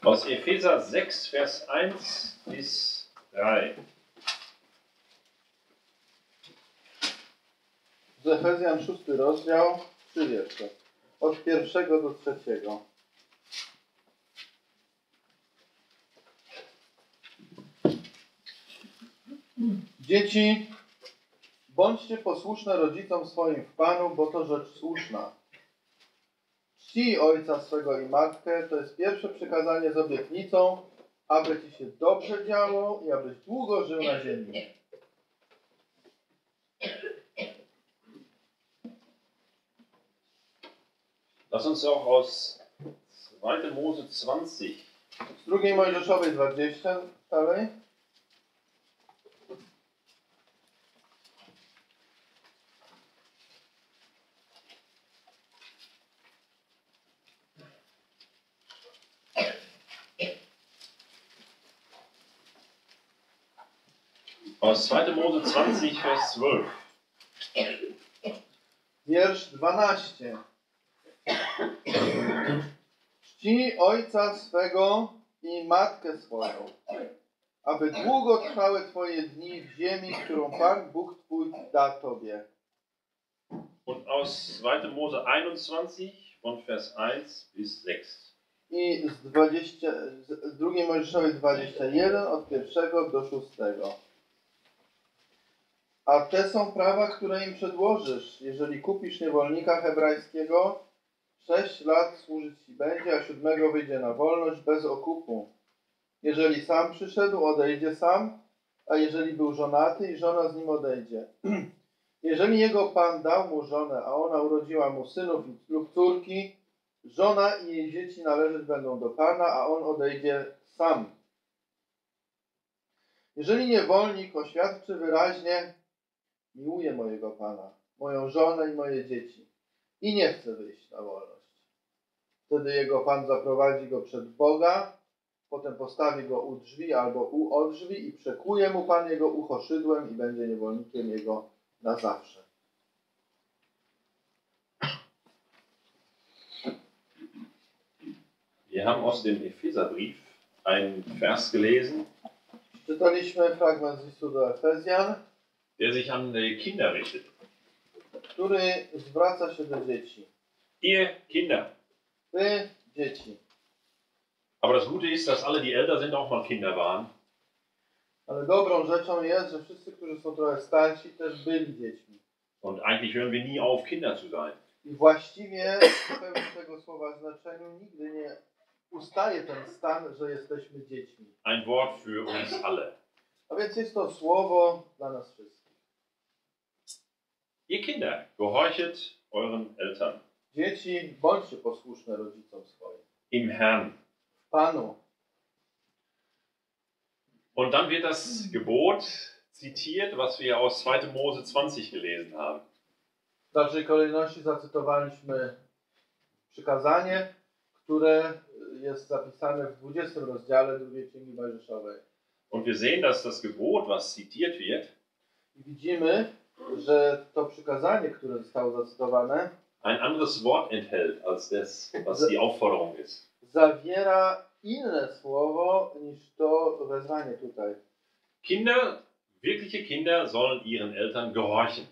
Aus Epheser 6, Vers 1 bis 3. Z Efezjan 6 rozdział, 3 wiersze. Od 1 do 3. Dzieci, bądźcie posłuszne rodzicom swoim w Panu, bo to rzecz słuszna. Czcij ojca swego i matkę, to jest pierwsze przykazanie z obietnicą, aby ci się dobrze działo i abyś długo żył na ziemi. Lass uns auch aus 2. Mose 20. Z 2 Mojżeszowej 20 dalej. Aus 2. Mose 20, Vers 12. Wiersz 12. Czcij ojca swego i matkę swoją, aby długo trwały twoje dni w ziemi, którą Pan Bóg twój da tobie. Und aus 2. Mose 21, von Vers 1 bis 6. I z 2 Mojżeszowej 21 od 1 do 6. A te są prawa, które im przedłożysz. Jeżeli kupisz niewolnika hebrajskiego, 6 lat służyć ci będzie, a 7 wyjdzie na wolność bez okupu. Jeżeli sam przyszedł, odejdzie sam, a jeżeli był żonaty i żona z nim odejdzie. Jeżeli jego pan dał mu żonę, a ona urodziła mu synów lub córki, żona i jej dzieci należeć będą do pana, a on odejdzie sam. Jeżeli niewolnik oświadczy wyraźnie: miłuję mojego pana, moją żonę i moje dzieci i nie chce wyjść na wolność, wtedy jego pan zaprowadzi go przed Boga, potem postawi go u drzwi albo od drzwi i przekuje mu pan jego ucho szydłem i będzie niewolnikiem jego na zawsze. Wir haben aus dem Epheserbrief einen Vers gelesen, Czytaliśmy fragment z listu do Efezjan, der sich an die Kinder richtet. który zwraca się do dzieci. Ihr Kinder. Wy, dzieci. Aber das Gute ist, dass alle, die älter sind, auch mal Kinder waren. Ale dobrą rzeczą jest, że wszyscy, którzy są trochę starsi, też byli dziećmi. Und eigentlich hören wir nie auf, Kinder zu sein. I właściwie w pełnym tego słowa znaczeniu nigdy nie ustaje ten stan, że jesteśmy dziećmi. Ein Wort für uns alle. A więc jest to słowo dla nas wszystkich. Ihr Kinder, gehorchet euren Eltern. Dzieci, bądźcie posłuszne rodzicom swoim. Im Herrn. W Panu. Und dann wird das Gebot zitiert, was wir aus 2. Mose 20 gelesen haben. W dalszej kolejności zacytowaliśmy przykazanie, które jest zapisane w 20 rozdziale II Księgi Mojżeszowej. Und wir sehen, dass das Gebot, was zitiert wird, I widzimy, że to przykazanie, które zostało zacytowane, ein anderes Wort enthält als das, was die Aufforderung ist. zawiera inne słowo niż to wezwanie tutaj. Kinder, wirkliche Kinder sollen ihren Eltern gehorchen.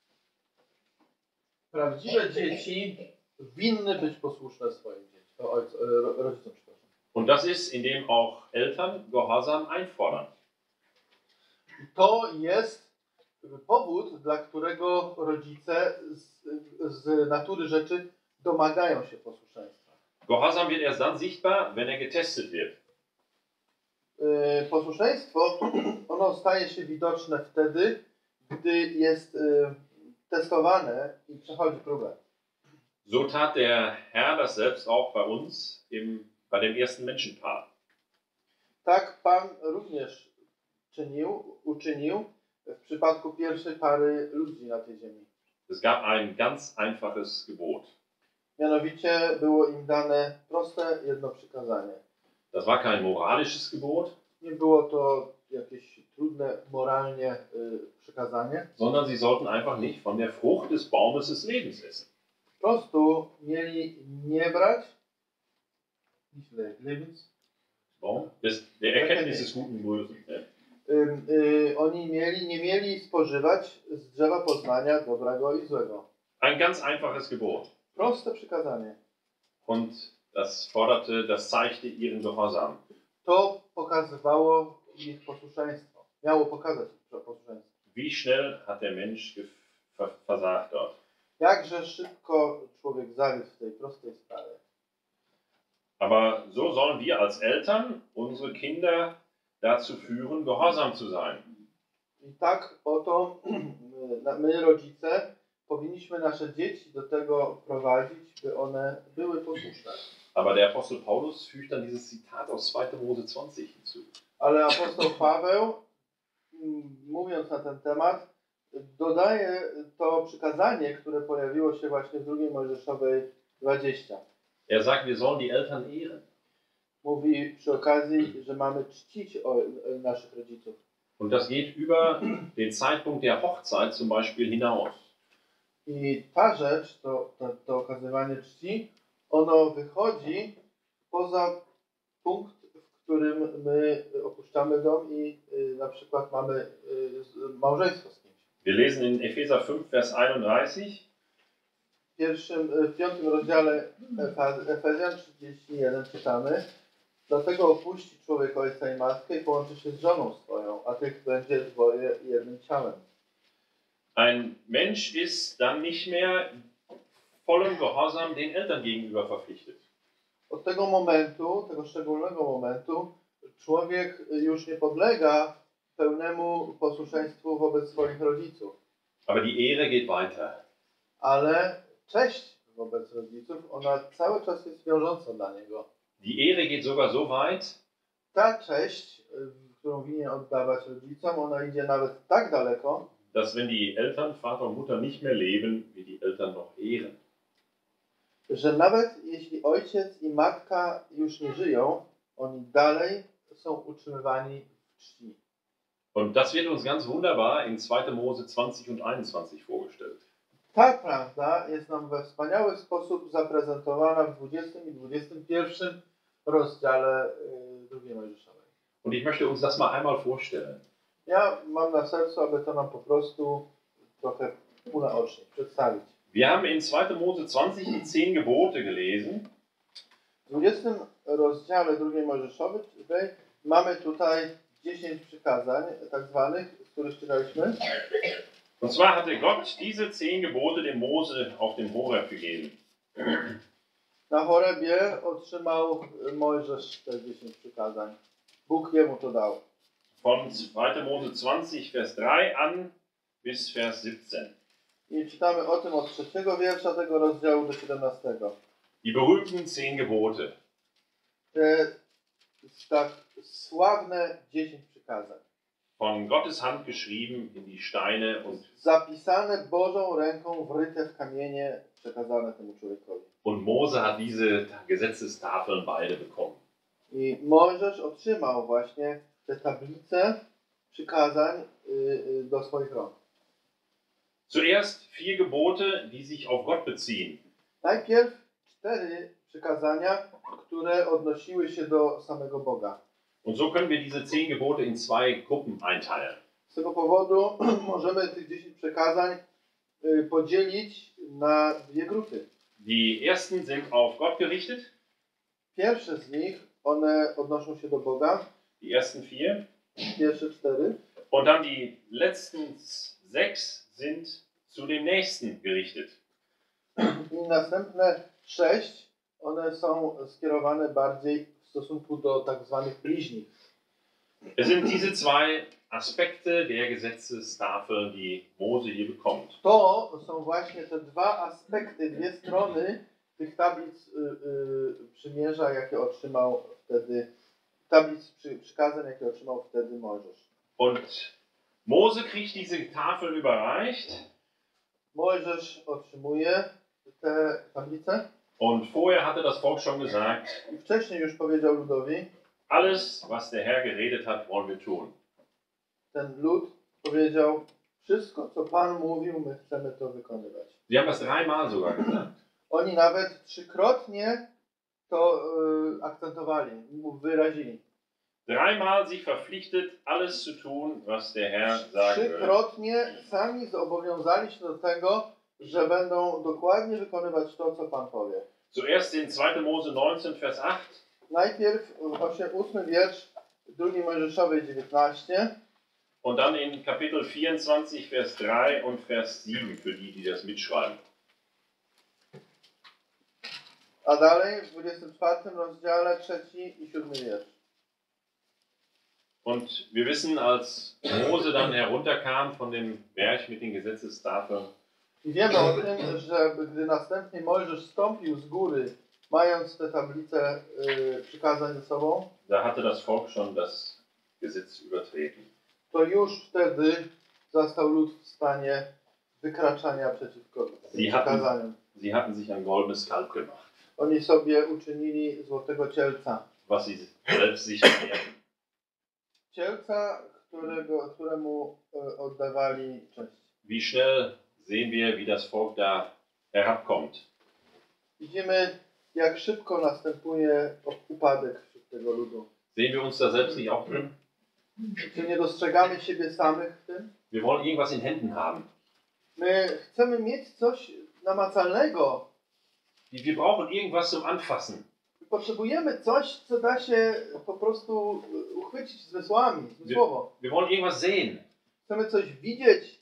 Prawdziwe dzieci winny być posłuszne swoim dzieciom, rodzicom, przepraszam. Und das ist, indem auch Eltern Gehorsam einfordern. I to jest powód, dla którego rodzice z natury rzeczy domagają się posłuszeństwa. Gehorsam wird erst dann sichtbar, wenn er getestet wird. Posłuszeństwo, ono staje się widoczne wtedy, gdy jest testowane i przechodzi próbę. So tat der Herr das selbst auch bei uns bei dem ersten Menschenpaar. Tak Pan również uczynił w przypadku pierwszej pary ludzi na tej ziemi. Es gab ein ganz einfaches Gebot. Mianowicie było im dane proste jedno przykazanie. Das war kein moralisches Gebot, Nie było to jakieś trudne moralnie przykazanie. sondern sie sollten einfach nicht von der Frucht des Baumes des Lebens essen. Po prostu mieli nie brać Warum? Der Erkenntnis des Guten und Bösen. Ne? Oni nie mieli spożywać z drzewa poznania dobrego i złego. Ein ganz einfaches Gebot. Proste przykazanie. Und das zeigte ihren Gehorsam. To pokazywało ich posłuszeństwo. Miało pokazać ich posłuszeństwo. Wie schnell hat der Mensch versagt dort? Jakże szybko człowiek zawiódł w tej prostej sprawie. Aber so sollen wir als Eltern unsere Kinder dazu führen, gehorsam zu sein. I tak oto my, rodzice, powinniśmy nasze dzieci do tego prowadzić, by one były posłuszne. Aber der Apostel Paulus fügt dann dieses Zitat aus 2. Mose 20 hinzu. Ale apostoł Paweł, mówiąc na ten temat, dodaje to przykazanie, które pojawiło się właśnie w 2 Mojżeszowej 20. Er sagt, wir sollen die Eltern ehren. Mówi przy okazji, że mamy czcić naszych rodziców. Und das geht über den Zeitpunkt der Hochzeit zum Beispiel hinaus. I ta rzecz, to okazywanie czci, ono wychodzi poza punkt, w którym my opuszczamy dom i na przykład mamy małżeństwo z kimś. Wir lesen in Epheser 5, Vers 31. W 5 rozdziale Efezjan 31 czytamy: dlatego opuści człowiek ojca i matkę i połączy się z żoną swoją, a tych będzie dwoje jednym ciałem. Ein Mensch ist dann nicht mehr vollem Gehorsam den Eltern gegenüber verpflichtet. Od tego momentu, tego szczególnego momentu, człowiek już nie podlega pełnemu posłuszeństwu wobec swoich rodziców. Aber die Ehre geht weiter. Ale cześć wobec rodziców, ona cały czas jest wiążąca dla niego. Die Ehre geht sogar so weit, Ta cześć, którą winien oddawać rodzicom, ona idzie nawet tak daleko, dass wenn die Eltern, Vater und Mutter nicht mehr leben, wir die Eltern noch ehren. Że nawet jeśli ojciec i matka już nie żyją, oni dalej są utrzymywani w czci. Und das wird uns ganz wunderbar in 2. Mose 20 und 21 vorgestellt. Ta prawda jest nam we wspaniały sposób zaprezentowana w 20 i 21 rozdziale 2 Mojżeszowej. Und ich möchte uns das mal einmal vorstellen. Ja mam na sercu, aby to nam po prostu trochę unaocznić, przedstawić. Wir haben in 2. Mose 20 die 10 Gebote gelesen. W 20 rozdziale 2 Mojżeszowej mamy tutaj 10 przykazań, tak zwanych, z których czytaliśmy. Und zwar hatte Gott diese 10 Gebote dem Mose auf dem Horeb gegeben. Na Horebie otrzymał Mojżesz te 10 przykazań. Bóg jemu to dał. Von 2. Mose 20, Vers 3 an bis Vers 17. I czytamy o tym od 3 wiersza tego rozdziału do 17. Die berühmten 10 Gebote. Te tak sławne 10 przykazań. Von Gottes Hand geschrieben in die Steine zapisane Bożą ręką, wryte w kamienie, przekazane temu człowiekowi. und Mose hat diese Gesetzestafeln beide bekommen. I Mojżesz otrzymał właśnie te tablice przykazań do swoich rąk. Zuerst 4 Gebote, die sich auf Gott beziehen. Najpierw 4 przykazania, które odnosiły się do samego Boga. Und so können wir diese 10 Gebote in 2 Gruppen einteilen. Z tego powodu możemy tych 10 przekazań podzielić na 2 grupy. Die ersten sind auf Gott gerichtet. Pierwsze z nich, one odnoszą się do Boga. Die ersten 4. Pierwsze 4. Und dann die letzten 6 sind zu dem Nächsten gerichtet. I następne 6, one są skierowane bardziej w stosunku do tak zwanych bliźnich. Es sind diese 2 Aspekte der Gesetzestafeln, die Mose hier bekommt. To są właśnie te 2 aspekty, 2 strony tych tablic przymierza, jakie otrzymał wtedy, tablic przykazań, jakie otrzymał wtedy Mojżesz. Und Mose kriegt diese Tafeln überreicht. Mojżesz otrzymuje te tablice. Und vorher hatte das Volk schon gesagt, I wcześniej już powiedział ludowi, alles, was der Herr geredet hat, wollen wir tun. Ten lud powiedział, wszystko, co Pan mówił, my chcemy to wykonywać. Sie haben das 3 Mal sogar gesagt. Oni nawet 3-krotnie to akcentowali, wyrazili. dreimal sich verpflichtet, alles zu tun, was der Herr sagen will. Trzykrotnie sami zobowiązali się do tego, że będą dokładnie wykonywać to, co Pan powie. Zuerst in 2. Mose 19, Vers 8. Najpierw 8 wiersz 2 Mojżeszowej 19. Und dann in Kapitel 24, Vers 3 und Vers 7, für die, die das mitschreiben. A dalej w 24 rozdziale 3 i 7 wiersz. Und wir wissen, als Mose dann herunterkam von dem Berg mit den Gesetzestafeln, I wiemy o tym, że gdy następnie Mojżesz zstąpił z góry, mając te tablice przykazań ze sobą, da hatte das Volk schon das Gesetz übertreten. to już wtedy zastał lud w stanie wykraczania przeciwko przykazaniom. Sie hatten sich ein goldenes Kalb gemacht, Oni sobie uczynili złotego cielca. was sie selbst sich verehrten. Cielca, któremu oddawali cześć. Wie schnell sehen wir, wie das Volk da herabkommt. Widzimy, jak szybko następuje upadek wśród tego ludu. Sehen wir uns da selbst nicht auch drin? Czy nie dostrzegamy siebie samych w tym? Wir wollen irgendwas in Händen haben. My chcemy mieć coś namacalnego. Wir brauchen irgendwas zum Anfassen. Potrzebujemy coś, co da się po prostu uchwycić zmysłami, zmysłowo. Wir wollen irgendwas sehen. Chcemy coś widzieć.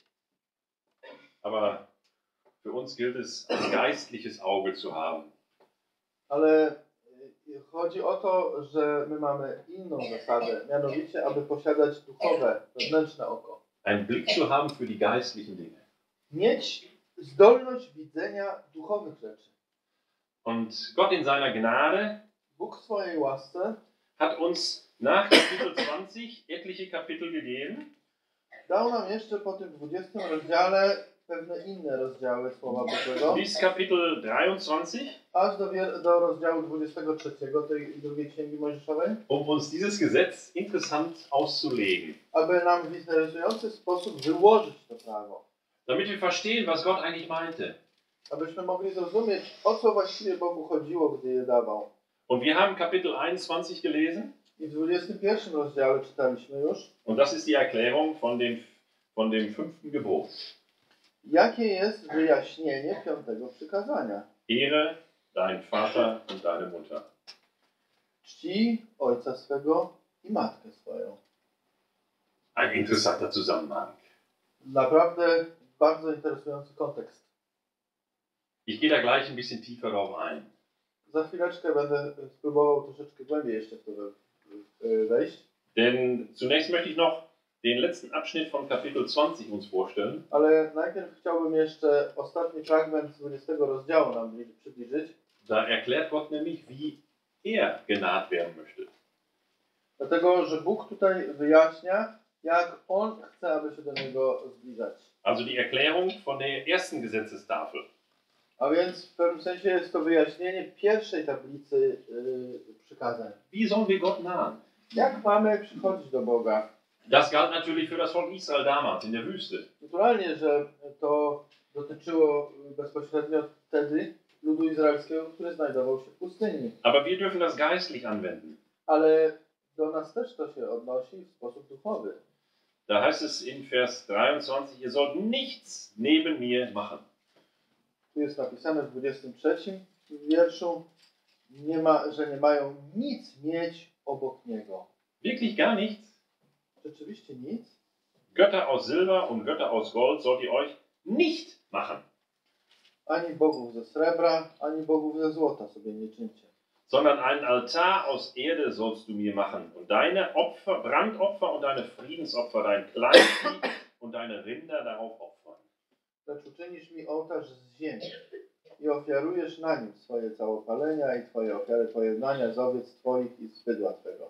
Aber für uns gilt es, ein geistliches Auge zu haben. Ale chodzi o to, że my mamy inną zasadę, mianowicie, aby posiadać duchowe, wewnętrzne oko. Einen Blick zu haben für die geistlichen Dinge. Mieć zdolność widzenia duchowych rzeczy. Und Gott in seiner Gnade Bóg w swojej łasce hat uns nach Kapitel 20 etliche Kapitel gegeben, dał nam jeszcze po tym 20 rozdziale pewne inne rozdziały Słowa Bożego, bis Kapitel 23, aż do rozdziału 23 tej drugiej Księgi Mojżeszowej, uns dieses Gesetz interessant auszulegen. aby nam w interesujący sposób wyłożyć to prawo. Damit wir verstehen, was Gott eigentlich meinte. Abyśmy mogli zrozumieć, o co właściwie Bogu chodziło, gdy je dawał. Und wir haben Kapitel 21 gelesen. I w 21 rozdziale czytaliśmy już. Und das ist die Erklärung von dem 5. Gebot. Jakie jest wyjaśnienie 5. przykazania? Ehre deinen Vater und deine Mutter. Czci ojca swego i matkę swoją. Ein interessanter Zusammenhang. Naprawdę bardzo interesujący kontekst. Ich gehe da gleich ein bisschen tiefer darauf ein. Za chwileczkę będę spróbował troszeczkę głębiej jeszcze w to wejść. Denn zunächst möchte ich noch den letzten Abschnitt von Kapitel 20 uns vorstellen. Ale najpierw chciałbym jeszcze ostatni fragment 20 rozdziału nam przybliżyć. Da erklärt Gott nämlich, wie er genaht werden möchte. Dlatego, że Bóg tutaj wyjaśnia, jak On chce, aby się do Niego zbliżać. Also die Erklärung von der ersten Gesetzestafel. A więc w pewnym sensie jest to wyjaśnienie pierwszej tablicy przykazań. Wie sollen wir Gott nahen? Jak mamy przychodzić do Boga? Das galt natürlich für das Volk Israel damals in der Wüste. Naturalnie, że to dotyczyło bezpośrednio wtedy ludu izraelskiego, który znajdował się w pustyni. Aber wir dürfen das geistlich anwenden. Ale do nas też to się odnosi w sposób duchowy. Da heißt es in Vers 23, ihr sollt nichts neben mir machen. Tu jest napisane w 23 wierszu, że nie mają nic mieć obok Niego. Wirklich gar nichts? Rzeczywiście nic? Götter aus Silber und Götter aus Gold sollt ihr euch nicht machen. Ani bogów ze srebra, ani bogów ze złota sobie nie czyńcie. Sondern einen Altar aus Erde sollst du mir machen und deine Opfer, Brandopfer und deine Friedensopfer, dein Kleinvieh und deine Rinder darauf opfern. Lecz uczynisz mi ołtarz z ziemi i ofiarujesz na nim swoje całopalenia i twoje ofiary pojednania z owiec twoich i z bydła twego.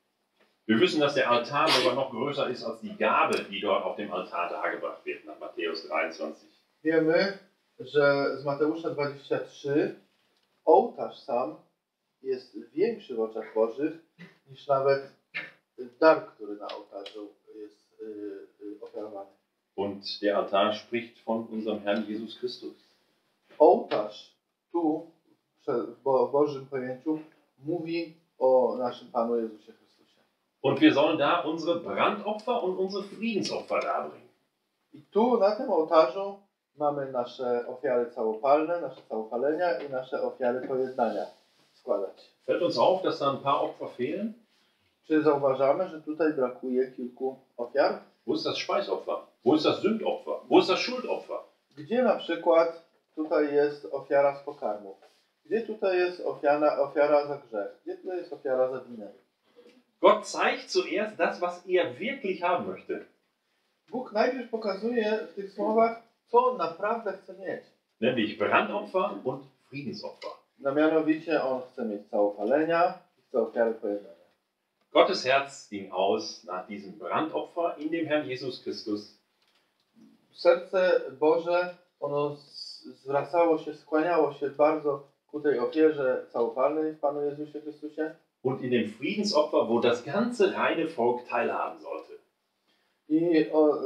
Wir wissen, dass der Altar sogar noch größer ist als die Gabe, die dort auf dem Altar dargebracht wird, nach Matthäus 23. Wiemy, że z Mateusza 23 ołtarz sam jest większy w oczach Bożych niż nawet dar, który na ołtarzu jest ofiarowany. Und der Altar spricht von unserem Herrn Jesus Christus. Ołtarz tu w Bożym pojęciu mówi o naszym Panu Jezusie Chrystusie. Und wir sollen da unsere Brandopfer und unsere Friedensopfer darbringen. I tu na tym ołtarzu mamy nasze ofiary całopalne, nasze całopalenia i nasze ofiary pojednania składać. Fällt uns auf, dass da ein paar Opfer fehlen? Czy zauważamy, że tutaj brakuje kilku ofiar? Wo ist das Speisopfer? Wo ist das Sündopfer? Wo ist das Schuldopfer? Gdzie na przykład tutaj jest ofiara z pokarmów? Gdzie tutaj jest ofiara za grzech? Gdzie tutaj jest ofiara za winę? Gott zeigt zuerst das, was er wirklich haben möchte. Bóg najpierw pokazuje w tych słowach, co on naprawdę chce mieć. Nämlich Brandopfer und Friedensopfer. No mianowicie on chce mieć całopalenia i chce ofiary pojednania. Gottes Herz ging aus nach diesem Brandopfer in dem Herrn Jesus Christus. Serce Boże, ono zwracało się, skłaniało się bardzo ku tej ofierze całopalnej w Panu Jezusie Chrystusie. Und in dem Friedensopfer, wo das ganze reine Volk teilhaben sollte. I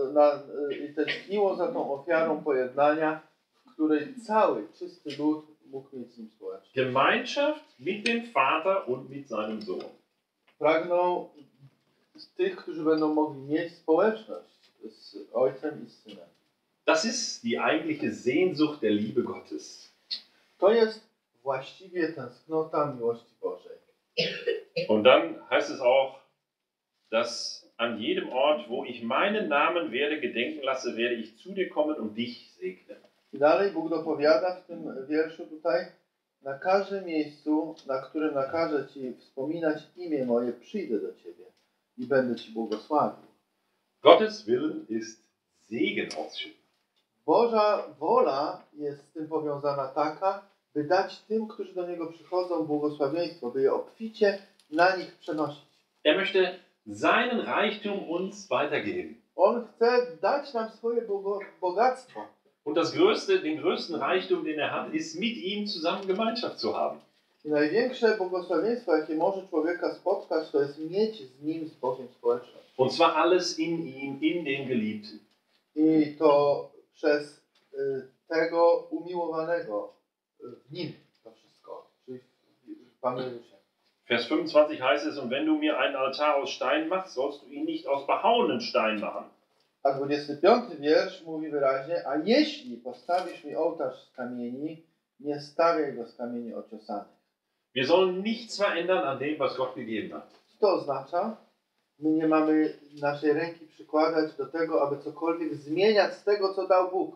tęskniło za tą ofiarą pojednania, w której cały czysty lud mógł mieć z nim społeczność. Gemeinschaft mit dem Vater und mit seinem Sohn. Pragnął z tych, którzy będą mogli mieć społeczność z Ojcem i z Synem. Das ist die eigentliche Sehnsucht der Liebe Gottes. To jest właściwie tęsknota miłości Bożej. Und dann heißt es auch, dass an jedem Ort, wo ich meinen Namen werde gedenken lasse, werde ich zu dir kommen und dich segnen. I dalej Bóg dopowiada w tym wierszu tutaj: na każdym miejscu, na którym nakażę Ci wspominać imię moje, przyjdę do Ciebie i będę Ci błogosławił. Gottes Willen ist Segen ausschütten. Boża wola jest z tym powiązana taka, by dać tym, którzy do Niego przychodzą, błogosławieństwo, by je obficie na nich przenosić. Er möchte seinen Reichtum uns weitergeben. On chce dać nam swoje bogactwo. Und den größten Reichtum, den er hat, ist mit ihm zusammen Gemeinschaft zu haben. I największe błogosławieństwo, jakie może człowieka spotkać, to jest mieć z Nim, z Bogiem społeczność. Und zwar alles in ihm, in dem Geliebten. I to przez tego umiłowanego w Nim to wszystko, czyli w Panu Jezusie. Vers 25 heißt es, und wenn du mir einen Altar aus Stein machst, sollst du ihn nicht aus behauenen Stein machen. A 25 wiersz mówi wyraźnie: a jeśli postawisz mi ołtarz z kamieni, nie stawiaj go z kamieni ociosanych. Wir sollen nichts verändern an dem, was Gott gegeben hat. Co to oznacza? My nie mamy naszej ręki przykładać do tego, aby cokolwiek zmieniać z tego, co dał Bóg.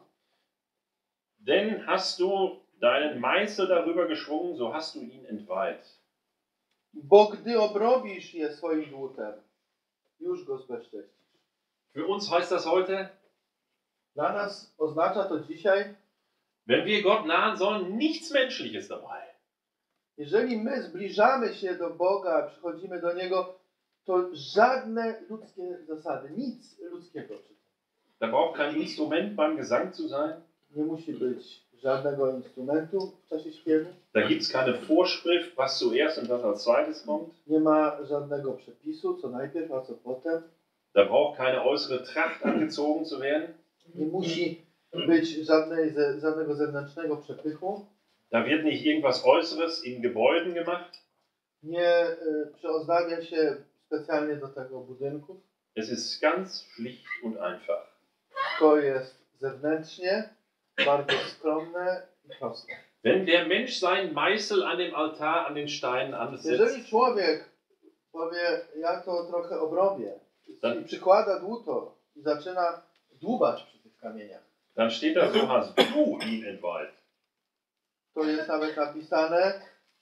Denn hast du deinen Meißel darüber geschwungen, so hast du ihn entweiht. Bo gdy obrobisz je swoim dłutem, już go zbezcześcisz. Für uns heißt das heute, Dla nas oznacza to dzisiaj, wenn wir Gott nahen sollen, nichts Menschliches dabei. jeżeli my zbliżamy się do Boga, przychodzimy do Niego, to żadne ludzkie zasady, nic ludzkiego przy tym. Da braucht kein Instrument beim Gesang zu sein. Nie musi być żadnego instrumentu w czasie śpiewu. Da gibt es keine Vorschrift, was zuerst und was als zweites kommt. Nie ma żadnego przepisu, co najpierw, a co potem. Da braucht keine äußere Tracht angezogen zu werden. Nie musi być żadnego zewnętrznego przepychu. Da wird nicht irgendwas Äußeres in Gebäuden gemacht. Nie przyozdabia się specjalnie do tego budynków. Es ist ganz schlicht und einfach. To jest zewnętrznie bardzo skromne i proste. Wenn der Mensch seinen Meißel an dem Altar, an den Steinen ansetzt, Jeżeli człowiek powie, ja to trochę obrobię, i przykłada dłuto i zaczyna dłubać przy tych kamieniach, dann steht da, so hast du ihn entweiht. to jest nawet napisane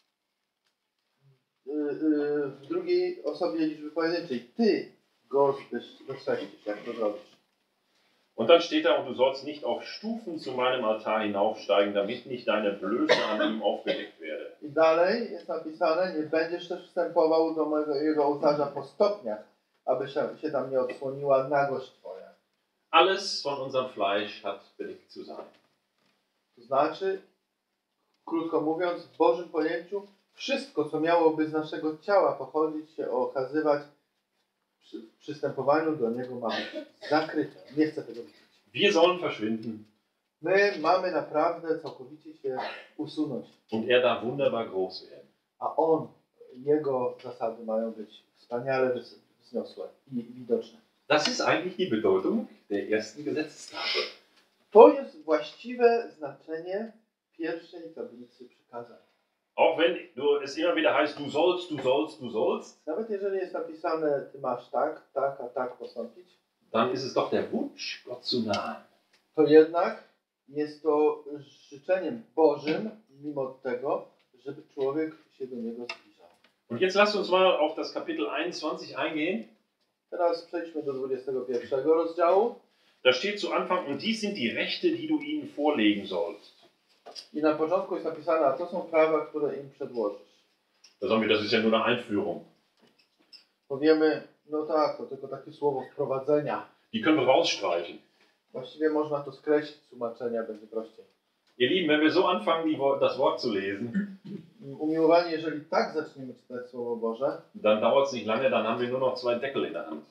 w drugiej osobie liczby pojedynczej. Ty go zbezcześcisz, jak to zrobisz. Und dann steht da, und du sollst nicht auf Stufen zu meinem Altar hinaufsteigen, damit nicht deine Blöße an ihm aufgedeckt werde. I dalej jest napisane, nie będziesz też wstępował do jego ołtarza po stopniach, aby się tam nie odsłoniła nagość twoja. Alles von unserem Fleisch hat bedeckt zu sein. To znaczy, krótko mówiąc, w Bożym pojęciu wszystko, co miałoby z naszego ciała pochodzić, się okazywać w przystępowaniu do Niego, ma być zakryte. Nie chcę tego widzieć. Wir sollen verschwinden. My mamy naprawdę całkowicie się usunąć. Und er darf wunderbar groß werden. A On, Jego zasady mają być wspaniale wzniosłe i widoczne. Das ist eigentlich die Bedeutung der ersten Gesetzestafel. To jest właściwe znaczenie pierwszej tablicy przykazań. Auch wenn es immer wieder heißt, du sollst, du sollst, du sollst, Nawet jeżeli jest napisane, ty masz tak, tak, a tak postąpić, dann ist es doch der Wunsch, Gott zu nahen. to jednak jest to życzeniem Bożym, mimo tego, żeby człowiek się do niego zbliżał. Und jetzt lasst uns mal auf das Kapitel 21 eingehen. Teraz przejdźmy do 21 rozdziału. Da steht zu Anfang, und dies sind die Rechte, die du ihnen vorlegen sollst. I na początku jest napisane, a to są prawa, które im przedłożysz. Da sagen wir, das ist ja nur eine Einführung. Powiemy, no tak, to tylko takie słowo wprowadzenia. Die können wir rausstreichen. Właściwie można to skreślić z tłumaczenia, będzie prościej. Ihr Lieben, wenn wir so anfangen, das Wort zu lesen, Umiłowani, jeżeli tak zaczniemy czytać Słowo Boże, dann dauert es nicht lange, dann haben wir nur noch 2 Deckel in der Hand.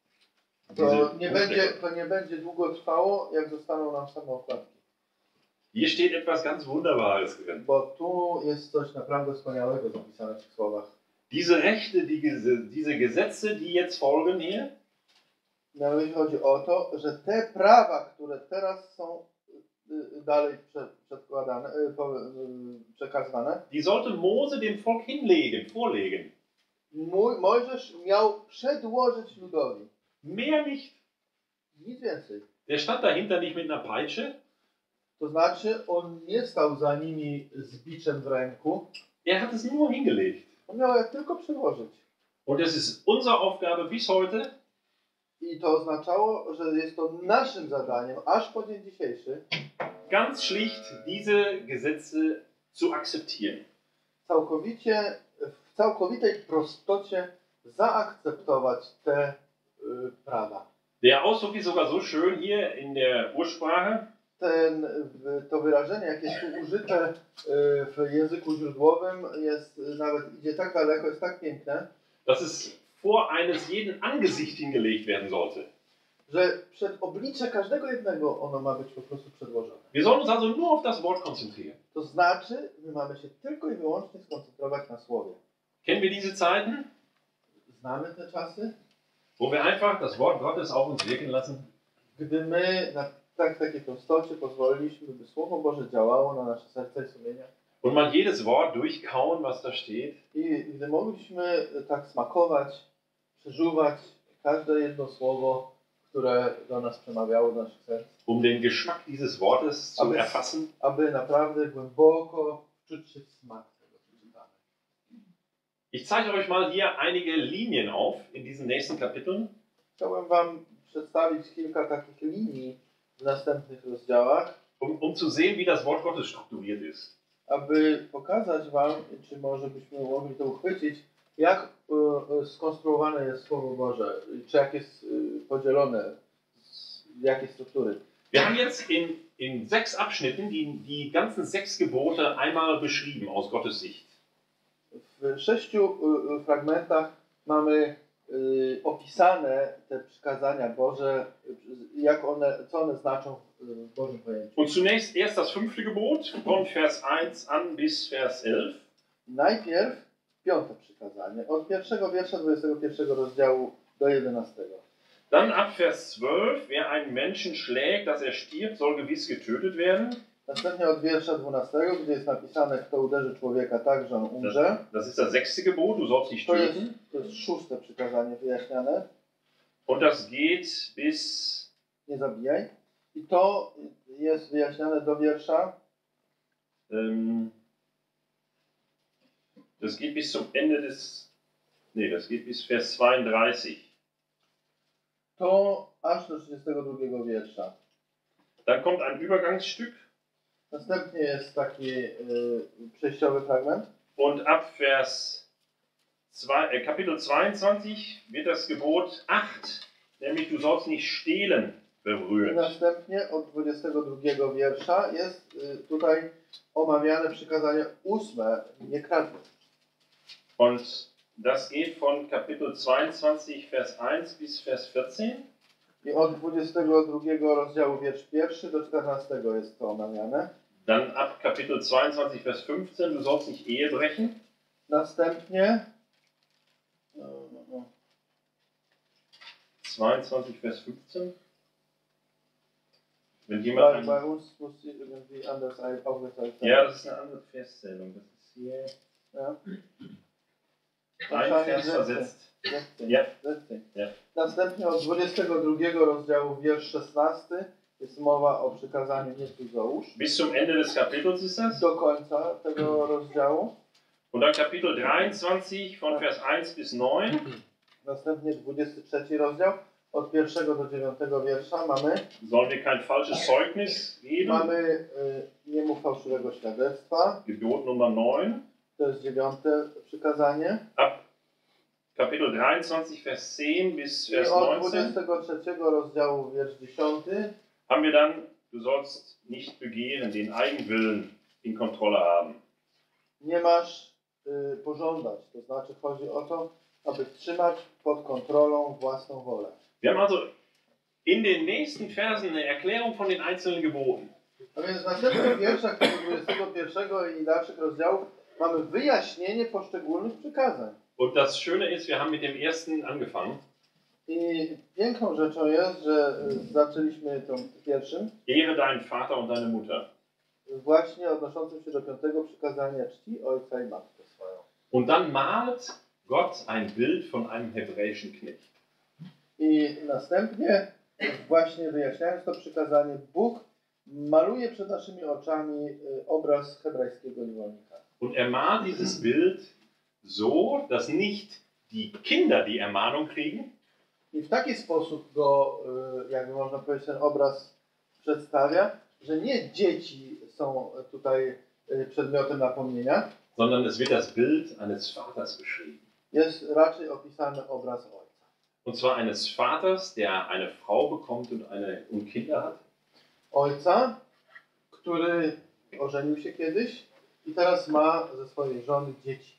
to nie będzie długo trwało, jak zostaną nam same okładki. Hier steht etwas ganz Wunderbares drin. Bo tu jest coś naprawdę wspaniałego zapisane w tych słowach. Diese Rechte, diese Gesetze, die jetzt folgen hier, Mianowicie chodzi o to, że te prawa, które teraz są dalej przekazywane, die sollte Mose dem Volk vorlegen. Mojżesz miał przedłożyć ludowi. Mehr nicht. Nic więcej. Der stand dahinter nicht mit einer Peitsche. To znaczy, on nie stał za nimi z biczem w ręku. Er hat es nur hingelegt. On miał je tylko przedłożyć. Und es ist unsere Aufgabe bis heute, I to oznaczało, że jest to naszym zadaniem, aż po dzień dzisiejszy, ganz schlicht diese Gesetze zu akzeptieren. w całkowitej prostocie zaakceptować te prawa. Der Ausdruck ist sogar so schön hier in der Ursprache. To wyrażenie, jakie jest tu użyte w języku źródłowym, idzie tak daleko, jest tak piękne, Dass es vor eines jeden Angesicht hingelegt werden sollte. że przed oblicze każdego jednego ono ma być po prostu przedłożone. Wir sollen uns also nur auf das Wort konzentrieren. To znaczy, my mamy się tylko i wyłącznie skoncentrować na słowie. Kennen wir diese Zeiten, Znamy te czasy, wo wir einfach das Wort Gottes auf uns wirken lassen? gdy my na takiej prostocie pozwoliliśmy, by Słowo Boże działało na nasze serca i sumienia. Und man jedes Wort durchkauen, was da steht? I gdy mogliśmy tak smakować, przeżuwać każde jedno słowo, które do nas przemawiało do naszych serc, Den Geschmack dieses Wortes zu erfassen. aby naprawdę głęboko wczuć się w smak tego, co czytamy. Ich zeige euch mal hier einige Linien auf in diesen nächsten Kapiteln. Chciałbym Wam przedstawić kilka takich linii w następnych rozdziałach, um zu sehen, wie das Wort Gottes strukturiert ist. aby pokazać Wam, czy może byśmy mogli to uchwycić, jak skonstruowane jest Słowo Boże, czy jak jest podzielone, w jakie struktury. Wir haben jetzt in 6 Abschnitten die ganzen 6 Gebote einmal beschrieben aus Gottes Sicht. W 6 fragmentach mamy opisane te przykazania Boże, co one znaczą w Bożym pojęciu. Und zunächst erst das 5. Gebot von Vers 1 an bis Vers 11. Najpierw 5. przykazanie, od 1. wiersza 21 rozdziału do 11. Dann ab Vers 12, wer einen Menschen schlägt, dass er stirbt, soll gewiss getötet werden. Następnie od wiersza 12, gdzie jest napisane, kto uderzy człowieka tak, że on umrze. Das ist das 6. Gebot, du sollst nicht töten. To jest 6. przykazanie wyjaśniane. Und das geht bis... Nie zabijaj. I to jest wyjaśniane do wiersza... Das geht bis zum Ende des... Nee, das geht bis Vers 32. To aż do 32 wiersza. Dann kommt ein Übergangsstück. Następnie jest taki przejściowy fragment. Und ab Kapitel 22 wird das Gebot 8, nämlich du sollst nicht stehlen, berührt. I następnie od 22 wiersza jest tutaj omawiane przykazanie 8, nie kradnij. Und das geht von Kapitel 22, Vers 1 bis Vers 14. I od 22 rozdziału wiersz 1 do 14 jest to omawiane. Dann ab Kapitel 22, Vers 15, du sollst nicht Ehe brechen. Następnie 22, Vers 15. Wenn jemand Bei uns muss sie irgendwie anders aufgeteilt sein. ja, das ist eine andere Verszählung. Das ist hier Ja. ein Vers versetzt. 16. Ja. 16. Ja. Następnie od 22 rozdziału, wiersz 16, jest mowa o przykazaniu nie cudzołóż. Bis zum Ende des Kapitels ist das. Do końca tego rozdziału. Und dann Kapitel 23 von Vers 1 bis 9. Następnie 23 rozdział, od 1 do 9 wiersza mamy. Sollen wir kein falsches Zeugnis geben? Mamy nie mów fałszywego świadectwa. Gebot Nummer 9. To jest 9 przykazanie. Ab Kapitel 23, Vers 10 bis I Vers od 19 23 rozdziału, wiersz 10. haben wir dann, du sollst nicht begehren, den Eigenwillen in Kontrolle haben. Nie masz pożądać. To znaczy chodzi o to, aby trzymać pod kontrolą własną wolę. Wir haben also in den nächsten Versen eine Erklärung von den einzelnen Geboten. A więc w następnych wierszach tego 21 i dalszych rozdziałów mamy wyjaśnienie poszczególnych przykazań. Und das Schöne ist, wir haben mit dem ersten angefangen. I piękną rzeczą jest, że zaczęliśmy tym pierwszym, Ehre deinen Vater und deine Mutter. właśnie odnoszącym się do 5 przykazania: czci ojca i matkę swoją. Und dann malt Gott ein Bild von einem hebräischen Knecht. I następnie, właśnie wyjaśniając to przykazanie, Bóg maluje przed naszymi oczami obraz hebrajskiego niewolnika. Und malt dieses Bild so, dass nicht die Kinder die Ermahnung kriegen, I w taki sposób go, jakby można powiedzieć, ten obraz przedstawia, że nie dzieci są tutaj przedmiotem napomnienia, sondern es wird das Bild eines Vaters beschrieben. jest raczej opisany obraz ojca. Und zwar eines Vaters, der eine Frau bekommt und Kinder hat. Ojca, który ożenił się kiedyś i teraz ma ze swojej żony dzieci,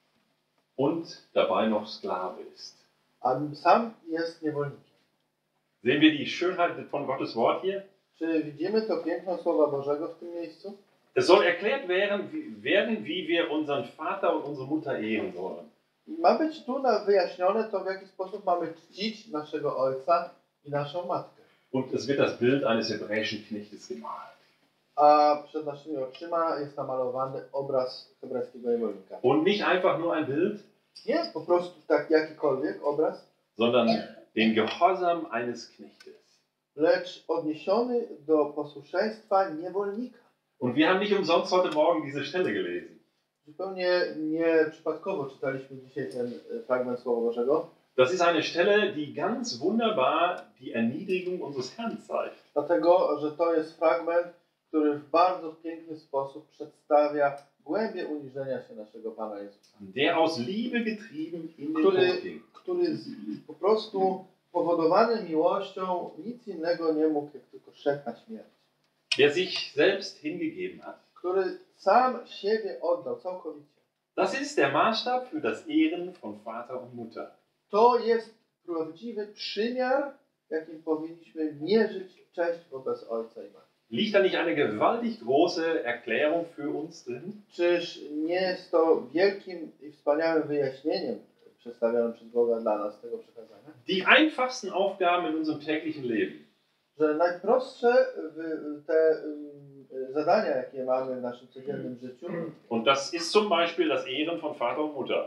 Und dabei noch Sklave ist. a sam jest niewolnikiem. Sehen wir die Schönheit von Gottes Wort hier? Czy widzimy to piękno Słowa Bożego w tym miejscu? Es soll erklärt werden, wie wir unseren Vater und unsere Mutter ehren sollen. Ma być tu wyjaśnione to, w jaki sposób mamy czcić naszego ojca i naszą matkę. Und es wird das Bild eines hebräischen Knechtes gemalt. A przed naszymi oczyma jest namalowany obraz hebrajskiego niewolnika. Und nicht einfach nur ein Bild, Nie po prostu tak jakikolwiek obraz, sondern den Gehorsam eines Knechtes. lecz odniesiony do posłuszeństwa niewolnika. Und wir haben nicht umsonst heute Morgen diese Stelle gelesen. Zupełnie nieprzypadkowo czytaliśmy dzisiaj ten fragment Słowa Bożego. Das ist eine Stelle, die ganz wunderbar die Erniedrigung unseres Herrn zeigt. Dlatego, że to jest fragment, który w bardzo piękny sposób przedstawia głębię uniżenia się naszego Pana Jezusa. Der aus Liebe getrieben in den Który, Tod ging. który po prostu powodowany miłością nic innego nie mógł, jak tylko szedł na śmierć. Der sich selbst hingegeben hat. Który sam siebie oddał całkowicie. Das ist der Maßstab für das Ehren von Vater und Mutter. To jest prawdziwy przymiar, jakim powinniśmy mierzyć cześć wobec Ojca i Matki. Liegt da nicht eine gewaltig große Erklärung für uns drin? Czyż nie jest to wielkim i wspaniałym wyjaśnieniem przedstawionym przez Boga dla nas tego przekazania? Die einfachsten Aufgaben in unserem täglichen Leben. Że najprostsze te zadania, jakie mamy w naszym codziennym życiu, Und das ist zum Beispiel das Ehren von Vater und Mutter.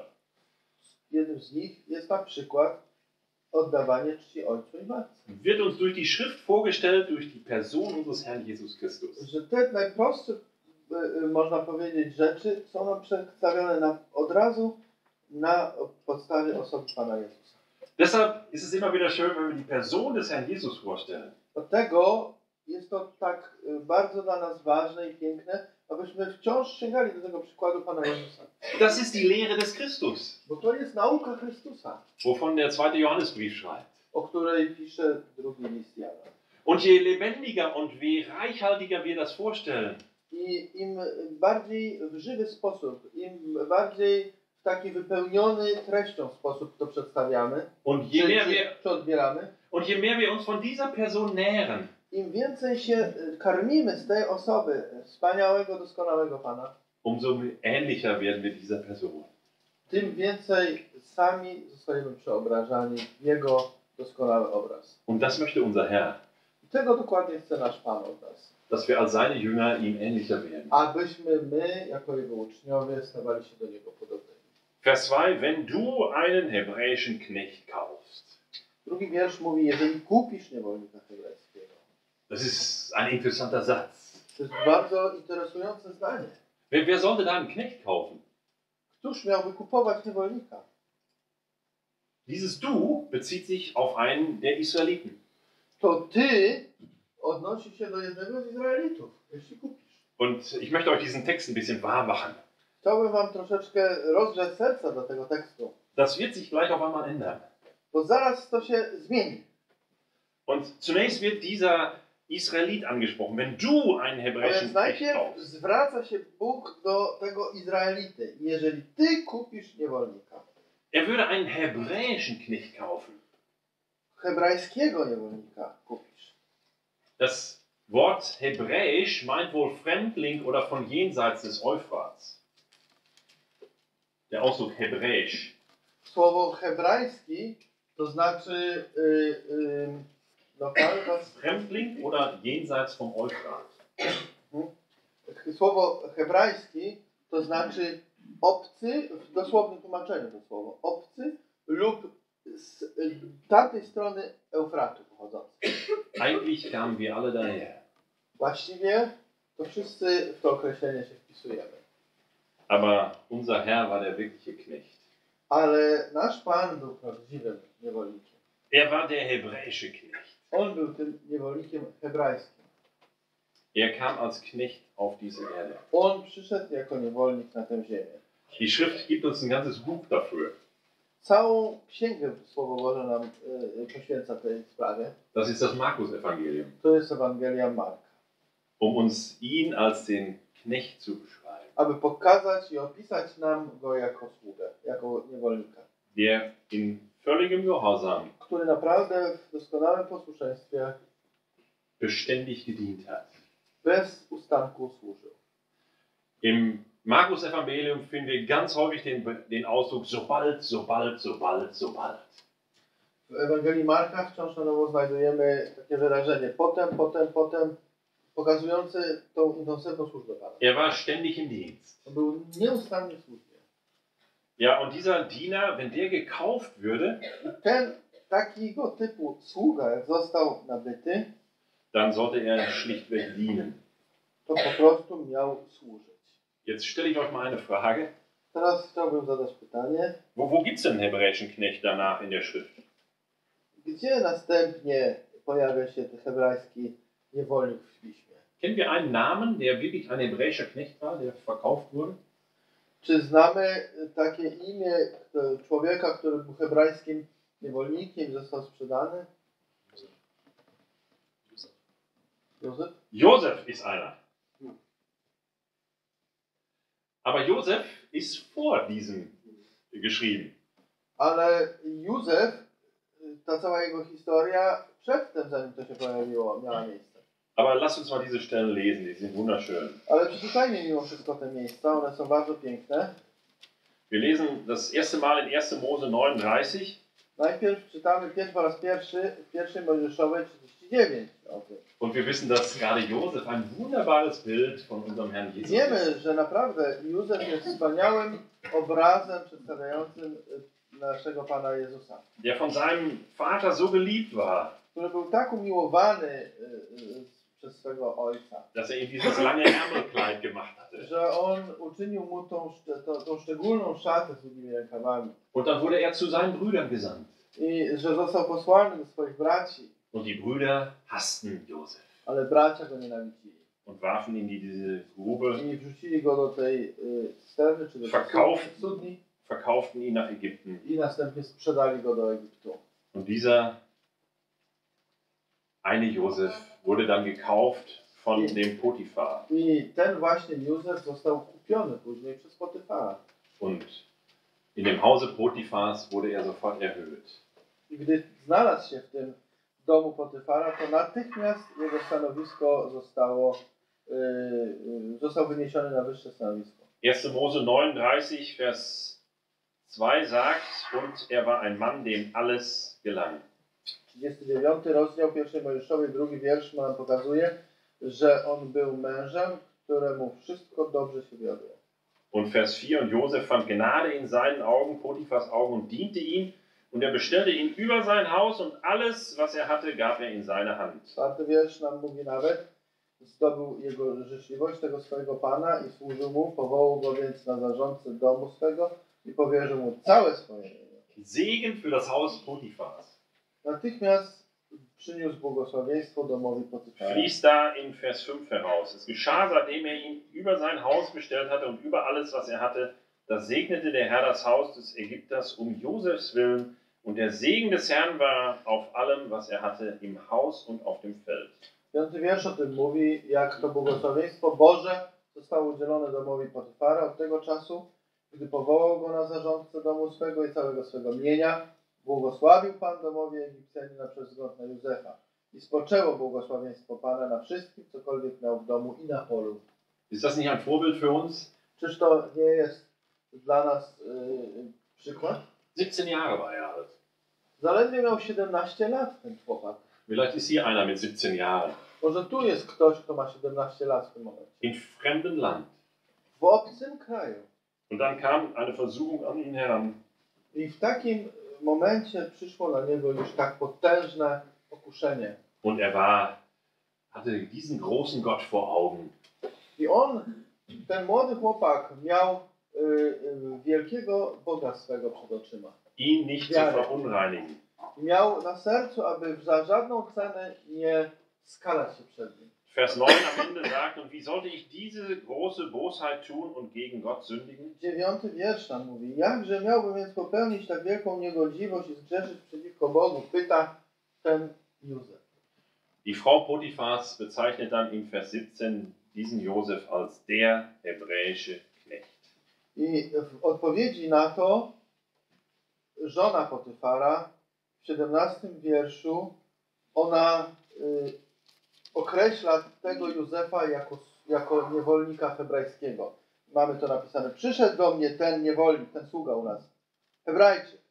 jednym z nich jest na przykład oddawanie czci Ojcu i Matce. Wird uns durch die Schrift vorgestellt, durch die Person unseres Herrn Jesus Christus. Że te najprostsze, można powiedzieć, rzeczy są nam przedstawione od razu na podstawie osoby Pana Jezusa. Deshalb ist es immer wieder schön, wenn wir die Person des Herrn Jesus vorstellen. Dlatego jest to tak bardzo dla nas ważne i piękne, abyśmy wciąż sięgali do tego przykładu Pana Jezusa. Das ist die Lehre des Christus, Bo to jest nauka Chrystusa, wovon der 2. Johannesbrief schreibt. o której pisze drugi list Jana. Und je lebendiger und je reichhaltiger wir das vorstellen, I im bardziej w żywy sposób, im bardziej w taki wypełniony treścią sposób to przedstawiamy, und je mehr wir, czy odbieramy, und je mehr wir uns von dieser Person nähren, im więcej się karmimy z tej osoby, wspaniałego, doskonałego Pana, umso ähnlicher werden wir dieser Person. tym więcej sami zostajemy przeobrażani w Jego doskonały obraz. Und das möchte unser Herr, I tego dokładnie chce nasz Pan od nas. dass wir als seine Jünger ihm ähnlicher werden. Abyśmy my, jako Jego uczniowie, stawali się do Niego podobnymi. Vers 2, wenn du einen hebräischen Knecht kaufst. Drugi wiersz mówi, jeżeli kupisz niewolnika hebrajskiego. Das ist ein interessanter Satz. To jest bardzo interesujące zdanie. Wer sollte da einen Knecht kaufen? Któż miałby kupować niewolnika? Dieses Du bezieht sich auf einen der Israeliten. To ty odnosi się do jednego z Izraelitów, jeśli kupisz. Und ich möchte euch diesen Text ein bisschen wahr machen. Chciałbym wam troszeczkę rozgrzać serca do tego tekstu, Das wird sich gleich auf einmal ändern. bo zaraz to się zmieni. Und zunächst wird dieser Israelit angesprochen. Wenn du einen A hebräischen więc Knecht najpierw kaufst. zwraca się Bóg do tego Izraelity. Jeżeli ty kupisz niewolnika, Er würde einen hebräischen Knecht kaufen. hebrajskiego niewolnika kupisz. Das Wort hebräisch meint wohl Fremdling oder von jenseits des Euphrats. Der Ausdruck hebräisch. Słowo hebrajski to znaczy Fremdling oder jenseits vom Euphrat. Słowo hebrajski to znaczy obcy, w dosłownym tłumaczeniu to słowo obcy lub z tamtej strony Eufratu pochodzący. Eigentlich kamen wir alle daher. Właściwie to wszyscy w to określenie się wpisujemy. Aber unser Herr war der wirkliche Knecht. Ale nasz Pan był prawdziwym niewolnikiem. Er war der hebräische Knecht. On był tym niewolnikiem hebrajskim. Er kam als Knecht auf diese Erde. On przyszedł jako niewolnik na tę ziemię. Die Schrift gibt uns ein ganzes Buch dafür. Całą księgę Słowo Boże nam poświęca tej sprawie. Das ist das Markus-Evangelium, To jest Ewangelia Marka. um uns ihn als den Knecht zu beschreiben, Aby pokazać i opisać nam go jako sługę, jako niewolnika, der in völligem Gehorsam który naprawdę w doskonałym posłuszeństwie beständig gedient hat. bez ustanku służył. Im Markus-Evangelium finden wir ganz häufig den Ausdruck sobald, sobald, sobald, sobald. W Ewangelii Marka wciąż na nowo znajdujemy takie wyrażenie potem, potem, potem, pokazujące tą intensywną służbę Pana. Er war ständig im Dienst. On był nieustannie w służbie. Ja, und dieser Diener, wenn der gekauft würde, I ten takiego typu sługa, jak został nabyty, dann sollte er schlichtweg dienen. to po prostu miał służyć. Jetzt stelle ich euch mal eine Frage. Teraz chciałbym zadać pytanie, Wo gibt es denn einen hebräischen Knecht danach in der Schrift? gdzie następnie pojawia się ten hebrajski niewolnik w piśmie? Kennen wir einen Namen, der wirklich ein hebräischer Knecht war, der verkauft wurde? Czy znamy takie imię człowieka, który był hebrajskim niewolnikiem i został sprzedany? Józef? Josef ist einer. Aber Josef ist vor diesem geschrieben. Ale Józef, ta cała jego historia przedtem, zanim to się pojawiło, miała miejsce. Aber lasst uns mal diese Stellen lesen, die sind wunderschön. Ale przeczytajmy mimo wszystko te miejsca, one są bardzo piękne. Wir lesen das erste Mal in 1. Mose 39. Najpierw czytamy po raz pierwszy w pierwszej Mojżeszowej 39 o tym. Und wir wissen, dass gerade Josef ein wunderbares Bild von unserem Herrn Jesus ist. Wiemy, że naprawdę Józef jest wspaniałym obrazem przedstawiającym naszego Pana Jezusa, Der von seinem Vater so geliebt war, który był tak umiłowany przez swego ojca, dass er ihm dieses lange Ärmelkleid gemacht hatte. że on uczynił mu tą szczególną szatę z długimi rękawami Und dann wurde er zu seinen Brüdern gesandt. i że został posłany do swoich braci, Und die Brüder hassten Josef ale bracia go nienawidzili und warfen ihn in diese Grube, i wrzucili go do tej cysterny czy do studni verkauften ihn nach Ägypten. i następnie sprzedali go do Egiptu. Und dieser eine Josef wurde dann gekauft von dem Potiphar. I ten właśnie Józef został kupiony później przez Potyfara. Und in dem Hause Potiphars wurde er sofort erhöht. I gdy znalazł się w tym domu Potyfara, to natychmiast jego stanowisko został wyniesiony na wyższe stanowisko. 1. Mose 39, Vers 2 sagt, und er war ein Mann, dem alles gelang. 39 rozdział 1 Mojżeszowej, 2 wiersz nam pokazuje, że on był mężem, któremu wszystko dobrze się wiodło. Und Vers 4, und Josef fand Gnade in seinen Augen, Potiphas Augen, und diente ihm. Und er bestellte ihn über sein Haus, und alles, was er hatte, gab er in seine Hand. 4 wiersz nam mówi nawet, zdobył jego życzliwość tego swojego pana i służył mu, powołał go więc na zarządcę domu swego i powierzył mu całe swoje mienie. Segen für das Haus Potiphas. Natychmiast przyniósł błogosławieństwo domowi Potyfara. Fließt da in Vers 5 heraus. Es geschah, seitdem er ihn über sein Haus bestellt hatte und über alles, was er hatte, da segnete der Herr das Haus des Ägypters um Josefs willen, und der Segen des Herrn war auf allem, was er hatte, im Haus und auf dem Feld. 5 wiersz o tym mówi, jak to błogosławieństwo Boże zostało udzielone domowi Potyfara od tego czasu, gdy powołał go na zarządcę domu swego i całego swego mienia. Błogosławił Pan domowi Egipcjanina przez wzgląd na Józefa. I spoczęło błogosławieństwo Pana na wszystkim, cokolwiek miał w domu i na polu. Ist das nicht ein Vorbild für uns? Czyż to nie jest dla nas przykład? 17 Jahre war er alt. Zaledwie miał 17 lat ten chłopak. Vielleicht ist hier einer mit 17 Jahren. Może tu jest ktoś, kto ma 17 lat w tym momencie. In fremdem Land. W obcym kraju. Und dann kam eine Versuchung an ihn heran. I w takim momencie przyszło na niego już tak potężne pokuszenie. Und er hatte diesen großen Gott vor Augen. I on, ten młody chłopak, miał wielkiego Boga swego przed oczyma. Ihn nicht zu verunreinigen. Miał na sercu, aby za żadną cenę nie skalać się przed nim. Vers 9 am Ende sagt, und wie sollte ich diese große Bosheit tun und gegen Gott sündigen? 9 wiersz nam mówi, jakże miałbym więc popełnić tak wielką niegodziwość i zgrzeszyć przeciwko Bogu? Pyta ten Józef. Die Frau Potiphas bezeichnet dann in Vers 17 diesen Josef als der hebräische Knecht. I w odpowiedzi na to żona Potyfara w 17 wierszu ona określa tego Józefa jako niewolnika hebrajskiego. Mamy to napisane. Przyszedł do mnie ten niewolnik, ten sługa u nas, Hebrajczyk.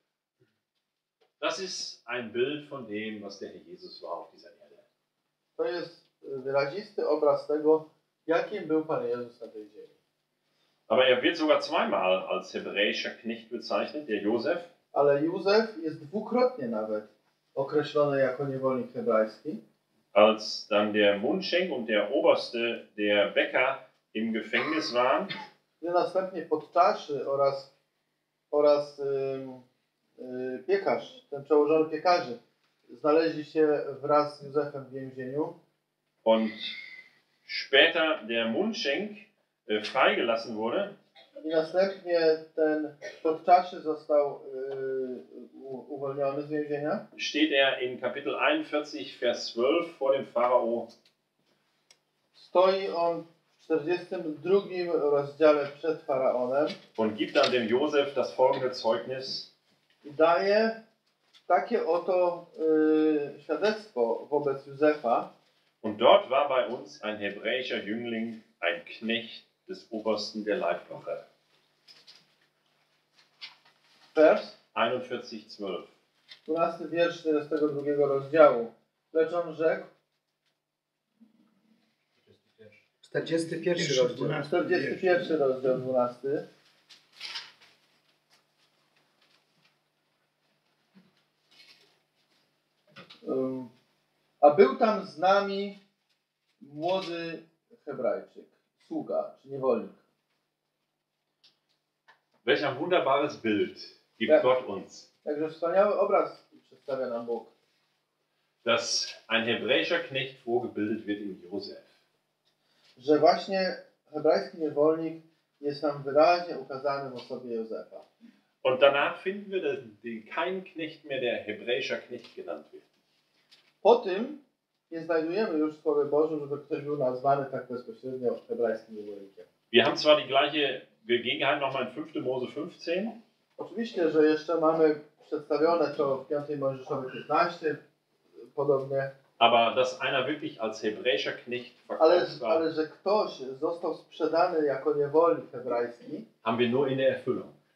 Das ist ein Bild von dem, was der Herr Jesus war auf dieser Erde. To jest wyrazisty obraz tego, jakim był Pan Jezus na tej ziemi. Aber er wird sogar zweimal als hebräischer Knecht bezeichnet, der Josef. Ale Józef jest dwukrotnie nawet określony jako niewolnik hebrajski. Als dann der Mundschenk und der Oberste der Bäcker im Gefängnis waren, Gdy następnie podczaszy oraz piekarz, ten przełożony piekarzy, znaleźli się wraz z Józefem w więzieniu. und später der Mundschenk freigelassen wurde, I następnie ten podczaszy został uwolniony z więzienia. steht er in Kapitel 41, Vers 12 vor dem Pharao. Stoi on w 42 rozdziale przed Faraonem Und gibt dann dem Josef das folgende Zeugnis. i daje takie oto świadectwo wobec Józefa. Und dort war bei uns ein hebräischer Jüngling, ein Knecht des Obersten der Leibwache. Vers 41,12. 12 wiersz 42 rozdziału. Lecz on rzekł, 41 rozdział. 41 rozdział 12. A był tam z nami młody Hebrajczyk, sługa czy niewolnik. Welch ein wunderbares Bild gibt Ja. Gott uns. Także wspaniały obraz przedstawia nam Bóg. Dass ein hebräischer Knecht vorgebildet wird in Josef. Że właśnie hebrajski niewolnik jest nam wyraźnie ukazany w osobie Józefa. Und danach finden wir, dass kein Knecht mehr der hebräischer Knecht genannt wird. Po tym nie znajdujemy już w Słowie Bożym, żeby ktoś był nazwany tak bezpośrednio hebrajskim niewolnikiem. Wir haben zwar die gleiche Gelegenheit nochmal in 5. Mose 15, Oczywiście, że jeszcze mamy przedstawione to w 5 Mojżeszowej 15, podobnie, aber dass einer wirklich als hebräischer Knecht verkauft war, ale że ktoś został sprzedany jako niewolnik hebrajski, haben wir nur in der Erfüllung.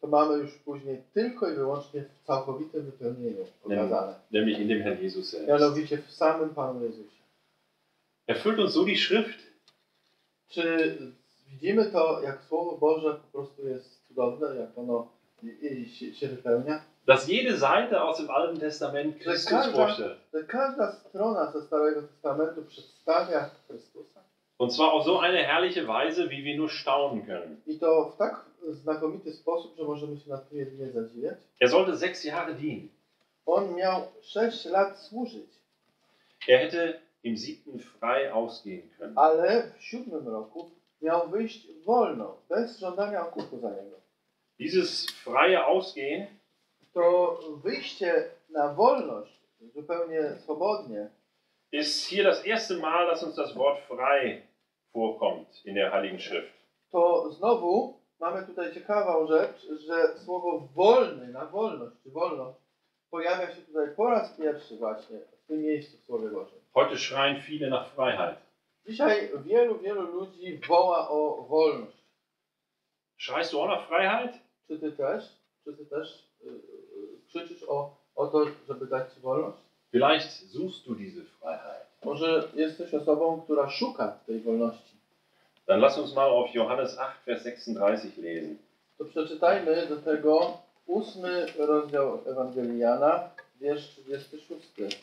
to mamy już później tylko i wyłącznie w całkowitym wypełnieniu pokazane. Nämlich in dem Herrn Jesus selbst. Mianowicie w samym Panu Jezusie. Erfüllt uns so die Schrift? Czy widzimy to, jak Słowo Boże po prostu jest cudowne, jak ono się wypełnia? Dass jede Seite aus dem Alten Testament Christus vorstellt. Że każda strona ze Starego Testamentu przedstawia Chrystusa. Und zwar auf so eine herrliche Weise, wie wir nur staunen können. I to w tak znakomity sposób, że możemy się nad tym jedynie zadziwiać. Er sollte 6 Jahre dienen. On miał 6 lat służyć, Er hätte im 7. frei ausgehen können. ale w 7 roku miał wyjść wolno, bez żądania okupu za niego. Dieses freie Ausgehen To wyjście na wolność, zupełnie swobodnie, ist hier das erste Mal, dass uns das Wort frei vorkommt in der Heiligen Schrift. to znowu mamy tutaj ciekawą rzecz, że słowo wolny, na wolność czy wolność pojawia się tutaj po raz pierwszy właśnie w tym miejscu w Słowie Bożym. Heute schreien viele nach Freiheit. Dzisiaj wielu ludzi woła o wolność. Schreist du auch nach Freiheit? Czy ty też krzyczysz o to, żeby dać ci wolność? Vielleicht suchst du diese Freiheit. Może jesteś osobą, która szuka tej wolności. Dann lass uns mal auf Johannes 8, Vers 36 lesen. To przeczytajmy do tego 8 rozdział Ewangelii Jana, wiersz 36.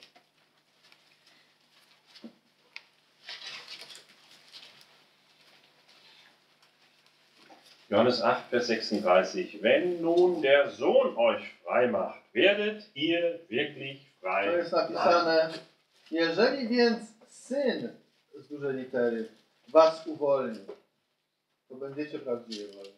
Johannes 8, Vers 36. Wenn nun der Sohn euch frei macht, werdet ihr wirklich To frei jest sein. napisane, jeżeli więc Syn z dużej litery was uwolni, to będziecie prawdziwie wolni.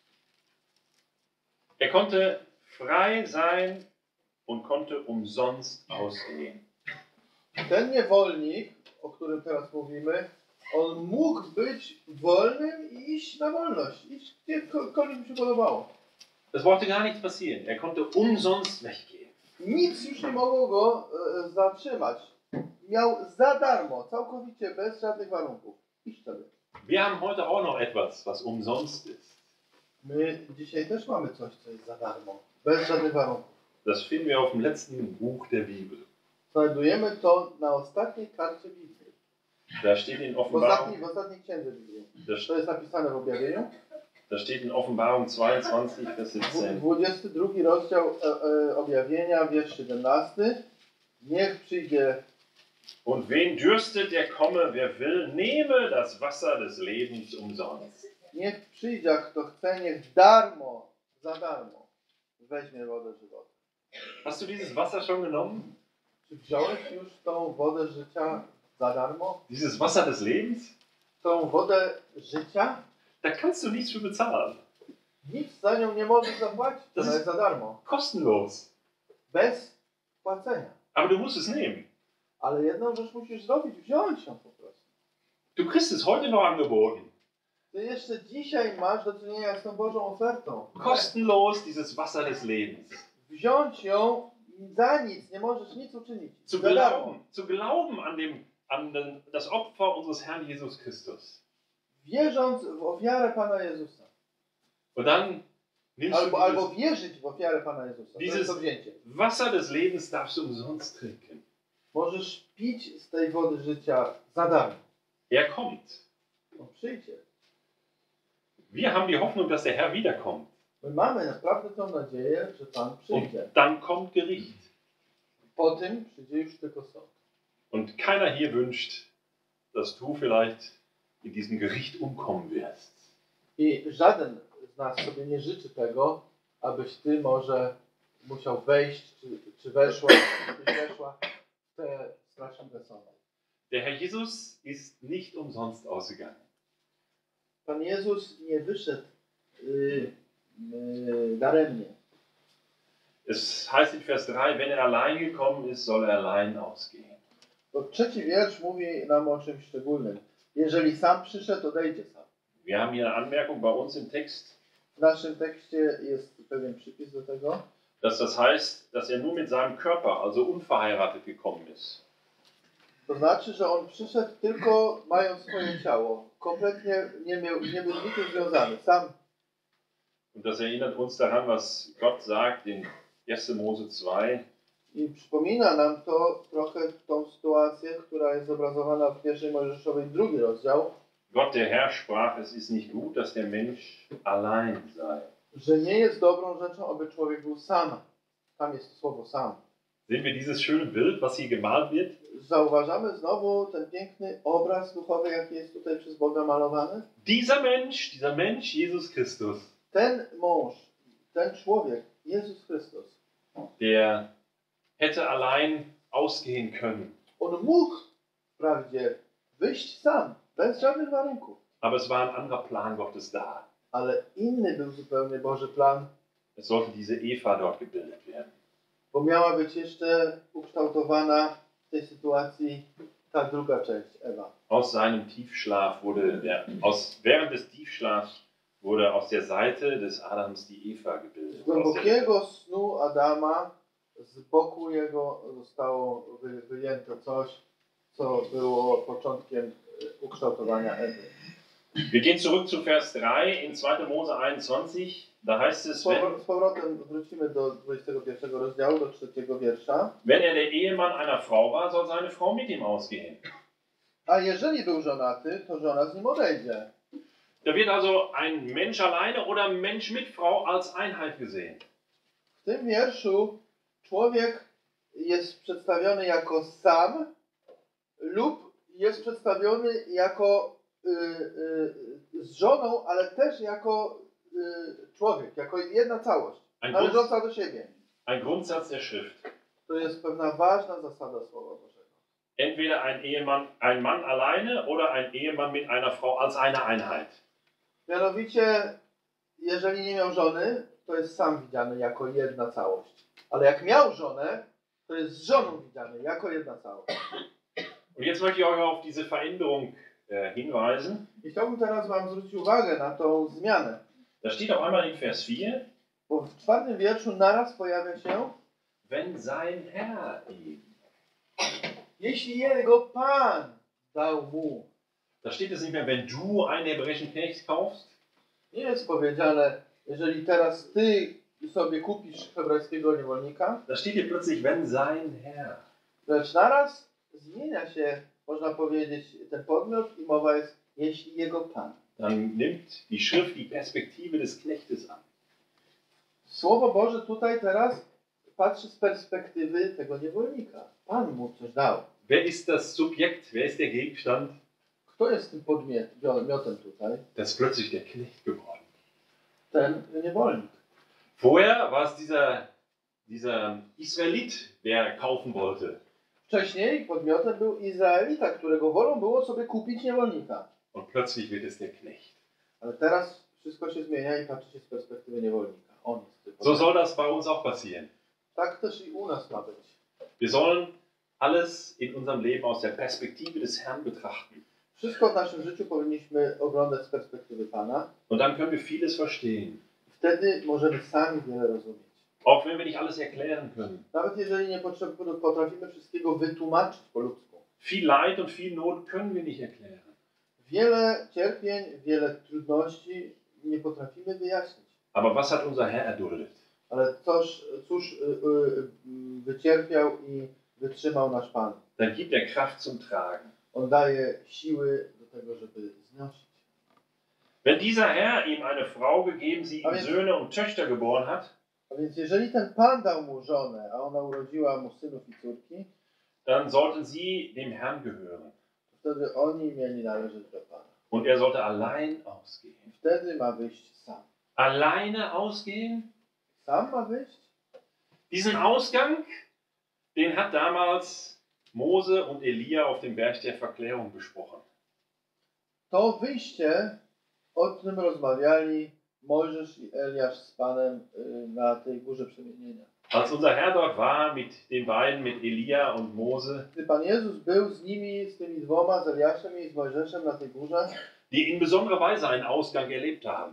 Er konnte frei sein und konnte umsonst ausgehen. Ten niewolnik, o którym teraz mówimy, on mógł być wolnym i iść na wolność, iść gdziekolwiek mu się podobało. Es brauchte gar nichts passieren. Er konnte umsonst weggehen. Nic już nie mogło go zatrzymać. Miał za darmo, całkowicie bez żadnych warunków. Iść sobie. Wir haben heute auch noch etwas, was umsonst ist. My dzisiaj też mamy coś, co jest za darmo, bez żadnych warunków. Das finden wir auf dem letzten Buch der Bibel. Znajdujemy to na ostatniej karcie Biblii. Da steht in W Offenbarung, ostatniej księdze Biblii. da, To jest napisane w objawieniu. da steht in Offenbarung 22, Vers 17. 22 rozdział objawienia, wiersz 17. Niech przyjdzie, Und wen dürstet, der komme, wer will, nehme das Wasser des Lebens umsonst. niech przyjdzie, a kto chce, niech darmo, za darmo weźmie wodę żywota. Hast du dieses Wasser schon genommen? Czy wziąłeś już tą wodę życia za darmo? Dieses Wasser des Lebens? Tą wodę życia? Da kannst du nichts für bezahlen. Nic za nią nie możesz zapłacić, To ona jest- jest za darmo. Kostenlos. Bez płacenia. Aber du musst es nehmen. Ale jedną rzecz musisz zrobić, wziąć ją po prostu. Du kriegst es heute noch angeboten. Ty jeszcze dzisiaj masz do czynienia z tą Bożą ofertą. Kostenlos dieses Wasser des Lebens. Wziąć ją za nic, nie możesz nic uczynić. Za darmo. Zu glauben an das Opfer unseres Herrn Jesus Christus. Wierząc w ofiarę Pana Jezusa. Und dann nimmst du Albo dieses wierzyć w ofiarę Pana Jezusa. To jest to wzięcie. Wasser des Lebens darfst du umsonst trinken. Możesz pić z tej wody życia za darmo. Er kommt. On przyjdzie. Wir haben die Hoffnung, dass der Herr wiederkommt. My mamy naprawdę tą nadzieję, że Pan Und przyjdzie. dann kommt Gericht. Po tym przyjdzie już tylko sąd. Und keiner hier wünscht, dass du vielleicht in diesem Gericht umkommen wirst. I żaden z nas sobie nie życzy tego, abyś ty może musiał wejść, czy weszła, abyś weszła w te straszliwe sądy. Der Herr Jesus ist nicht umsonst ausgegangen. Pan Jezus nie wyszedł daremnie. Es heißt in Vers 3, wenn er allein gekommen ist, soll er allein ausgehen. To 3 wiersz mówi nam o czymś szczególnym. Jeżeli sam przyszedł, odejdzie sam. Wir haben hier eine Anmerkung bei uns im Text, W naszym tekście jest pewien przypis do tego, dass das heißt, dass er nur mit seinem Körper, also unverheiratet, gekommen ist. to znaczy, że on przyszedł tylko mając swoje ciało. Kompletnie nie był z nikim związany. Sam Und das erinnert uns daran, was Gott sagt in 1. Mose 2. I przypomina nam to trochę tą sytuację, która jest zobrazowana w 1 Mojżeszowej 2 rozdział, Gott, der Herr, sprach, es ist nicht gut, dass der Mensch allein sei. że nie jest dobrą rzeczą, aby człowiek był sam. Tam jest to słowo sam. Sehen wir dieses schöne Bild, was hier gemalt wird? Zauważamy znowu ten piękny obraz duchowy, jaki jest tutaj przez Boga malowany. Dieser Mensch, Jesus Christus, Ten mąż, ten człowiek, Jezus Chrystus, der hätte allein ausgehen können. on mógł wprawdzie wyjść sam, bez żadnych warunków. Aber es war ein anderer Plan Gottes da. Ale inny był zupełnie Boży plan, Es sollte diese Eva dort gebildet werden. bo miała być jeszcze ukształtowana w tej sytuacji ta druga część, Ewa. Aus seinem Tiefschlaf während des Tiefschlafs wurde aus der Seite des Adams die Eva Z gebildet. głębokiego snu Adama z boku jego zostało wyjęte coś, co było początkiem ukształtowania Ewy. Wir gehen zurück zu Vers 3 in 2. Mose 21. Da heißt es, Z powrotem wrócimy do 21 rozdziału, do 3 wiersza. wenn er der Ehemann einer Frau war, soll seine Frau mit ihm ausgehen. A jeżeli był żonaty, to żona z nim odejdzie. Da wird also ein Mensch alleine oder Mensch mit Frau als Einheit gesehen. W tym wierszu człowiek jest przedstawiony jako sam lub jest przedstawiony jako z żoną, ale też jako człowiek, jako jedna całość, należąca do siebie. Ein Grundsatz der Schrift. To jest pewna ważna zasada Słowa Bożego. Entweder ein Mann alleine oder ein Ehemann mit einer Frau als eine Einheit. Mianowicie, jeżeli nie miał żony, to jest sam widziany jako jedna całość. Ale jak miał żonę, to jest z żoną widziany jako jedna całość. Und jetzt möchte ich euch auf diese Veränderung hinweisen. I chciałbym teraz wam zwrócić uwagę na tą zmianę. Da steht auf einmal in Vers 4, Bo w 4 wierszu naraz pojawia się, wenn sein Herr ihm. jeśli jego Pan dał mu. Da steht es nicht mehr, wenn du einen hebräischen Knecht kaufst. Nie jest powiedziane, jeżeli teraz ty sobie kupisz hebrajskiego niewolnika, Da steht hier plötzlich, wenn sein Herr. lecz naraz zmienia się, można powiedzieć, ten podmiot i mowa jest, jeśli jego Pan. Dann nimmt die Schrift die Perspektive des Knechtes an. Słowo Boże tutaj teraz patrzy z perspektywy tego niewolnika. Pan mu coś dał. Wer ist das Subjekt? Wer ist der Gegenstand? Kto jest tym podmiotem tutaj? Das ist plötzlich der Knecht geworden. Ten niewolnik. Vorher war es dieser Israelit, der kaufen wollte. Wcześniej podmiotem był Izraelita, którego wolą było sobie kupić niewolnika. Und plötzlich wird es der Knecht. Ale teraz wszystko się zmienia i patrzy się z perspektywy niewolnika. On jest tym So podmiotem. soll das bei uns auch passieren. Tak też i u nas ma być. Wir sollen alles in unserem Leben aus der Perspektive des Herrn betrachten. Wszystko w naszym życiu powinniśmy oglądać z perspektywy Pana. Und dann können wir vieles verstehen. Wtedy możemy sami wiele rozumieć. Auch wenn wir nicht alles erklären können. Nawet jeżeli nie potrafimy wszystkiego wytłumaczyć po ludzku. Viel Leid und viel Not können wir nicht erklären. Wiele cierpień, wiele trudności nie potrafimy wyjaśnić. Aber was hat unser Herr erduldet? Ale cóż wycierpiał i wytrzymał nasz Pan. Dann gibt er Kraft zum Tragen. On daje siły do tego, żeby znosić. Wenn dieser Herr ihm eine Frau gegeben, sie ihm Aber Söhne und Töchter geboren hat, A więc jeżeli ten Pan dał mu żonę, a ona urodziła mu synów i córki, dann sollten sie dem Herrn gehören. to wtedy oni mieli należeć do Pana. Und er sollte allein ausgehen. Wtedy ma wyjść sam. Alleine ausgehen? Sam ma wyjść? Diesen Ausgang, den hat damals Mose und Elia auf dem Berg der Verklärung besprochen. To wyjście, o tym rozmawiali Mojżesz i Eliasz z Panem na tej górze przemienienia. Als unser Herr dort war mit den beiden, mit Elia und Mose, Gdy Pan Jezus był z nimi, z tymi dwoma, z Eliaszem i z Mojżeszem na tej górze, die in besonderer Weise einen Ausgang erlebt haben.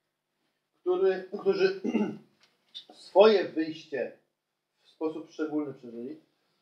którzy swoje wyjście w sposób szczególny przeżyli,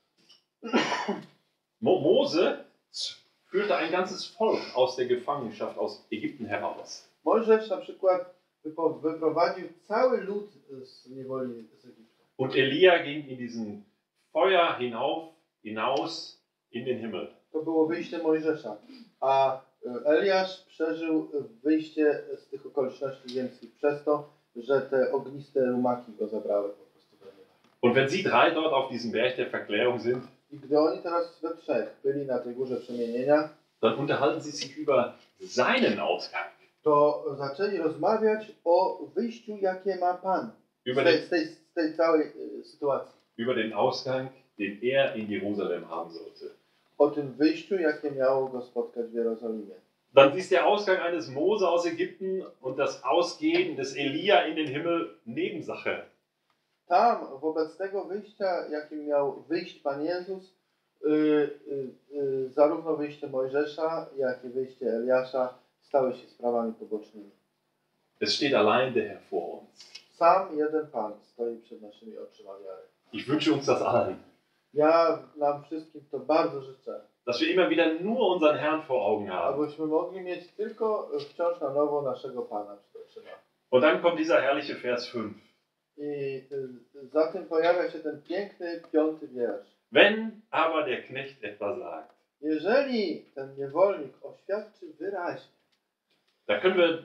Mose führte ein ganzes Volk aus der Gefangenschaft aus Ägypten heraus. Mojżesz na przykład wyprowadził cały lud z niewoli z Egiptu. Und Elia ging in diesen Feuer hinaus in den Himmel. To było wyjście Mojżesza, a Eliasz przeżył wyjście z tych okoliczności ziemskich przez to, że te ogniste rumaki go zabrały po prostu do nieba. Und wenn Sie drei dort auf diesem Berg der Verklärung sind, I gdy oni teraz we trzech byli na tej górze przemienienia, dann unterhalten Sie sich über seinen Ausgang. to zaczęli rozmawiać o wyjściu, jakie ma Pan Über den, z tej całej sytuacji. über den Ausgang, den er in Jerusalem haben sollte. O tym wyjściu, jakie miało go spotkać w Jerozolimie. Dann ist der Ausgang eines Mose aus Ägypten und das Ausgehen des Elia in den Himmel Nebensache. Tam, wobec tego wyjścia, jakim miał wyjść Pan Jezus, zarówno wyjście Mojżesza, jak i wyjście Eliasza stały się sprawami pobocznymi. Es steht allein der Herr vor uns. Sam jeden Pan stoi przed naszymi oczyma wiary. Ich wünsche uns das allen, Ja nam wszystkim to bardzo życzę, dass wir immer wieder nur unseren Herrn vor Augen haben. abyśmy mogli mieć tylko wciąż na nowo naszego Pana przed oczyma. Und dann kommt dieser herrliche Vers 5. I za tym pojawia się ten piękny 5. wiersz. Wenn aber der Knecht etwa sagt, Jeżeli ten niewolnik oświadczy wyraźnie, da können wir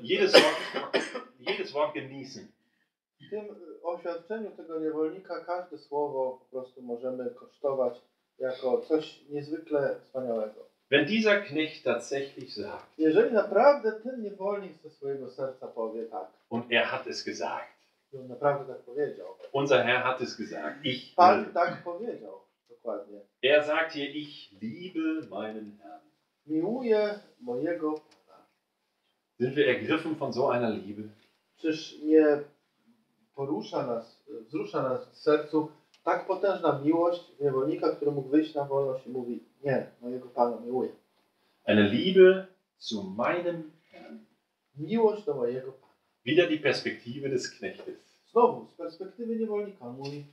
jedes Wort genießen. w tym oświadczeniu tego niewolnika każde słowo po prostu możemy kosztować jako coś niezwykle wspaniałego. Wenn dieser Knecht tatsächlich sagt, Jeżeli naprawdę ten niewolnik ze swojego serca powie tak, und er hat es gesagt, i on naprawdę tak powiedział, unser Herr hat es gesagt, ich Pan will. tak powiedział, dokładnie. Er sagt hier, ich liebe meinen Herrn. Miłuję mojego Pana. Sind wir ergriffen von so einer Liebe? Czyż nie porusza nas, wzrusza nas w sercu tak potężna miłość niewolnika, który mógł wyjść na wolność i mówi, nie, mojego Pana miłuję. Eine Liebe zu meinem Herrn. Miłość do mojego Pana. Wieder die Perspektive des Knechtes. Znowu, z perspektywy niewolnika mówi,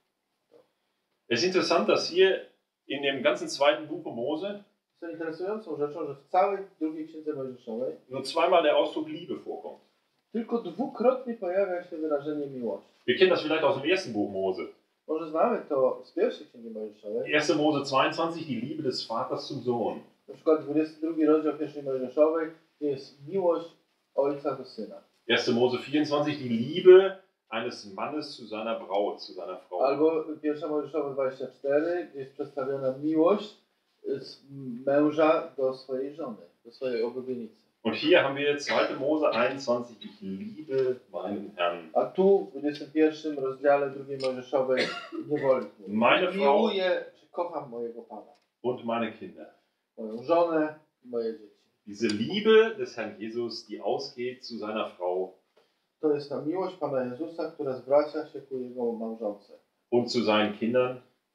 Es ist interessant, dass hier in dem ganzen zweiten Buche Mose co interesującą rzeczą, że w całej drugiej księdze Mojżeszowej nur zweimal der Ausdruck Liebe vorkommt. tylko dwukrotnie pojawia się wyrażenie miłości. Wir kennen das vielleicht aus dem ersten Buch Mose. Może znamy to z pierwszej księgi Mojżeszowej, 1. Mose 22, die Liebe des Vaters zum Sohn. na przykład 22 rozdział pierwszej Mojżeszowej, to jest miłość ojca do syna. 1. Mose 24, die Liebe eines Mannes zu seiner Braut, zu seiner Frau. Albo 1 Mojżeszowa 24, gdzie jest przedstawiona miłość z męża do swojej żony, do swojej oblubienicy. Und hier haben wir 2. Mose 21, ich liebe meinen Herrn. A tu w 21 rozdziale drugiej Mojżeszowej niewolnik mówi, Meine Frau miłuję, czy kocham mojego Pana, und meine Kinder. moją żonę i moje dzieci. Diese Liebe des Herrn Jesus, die ausgeht zu seiner Frau To jest ta miłość Pana Jezusa, która zwraca się ku Jego małżonce, und zu seinen Kindern,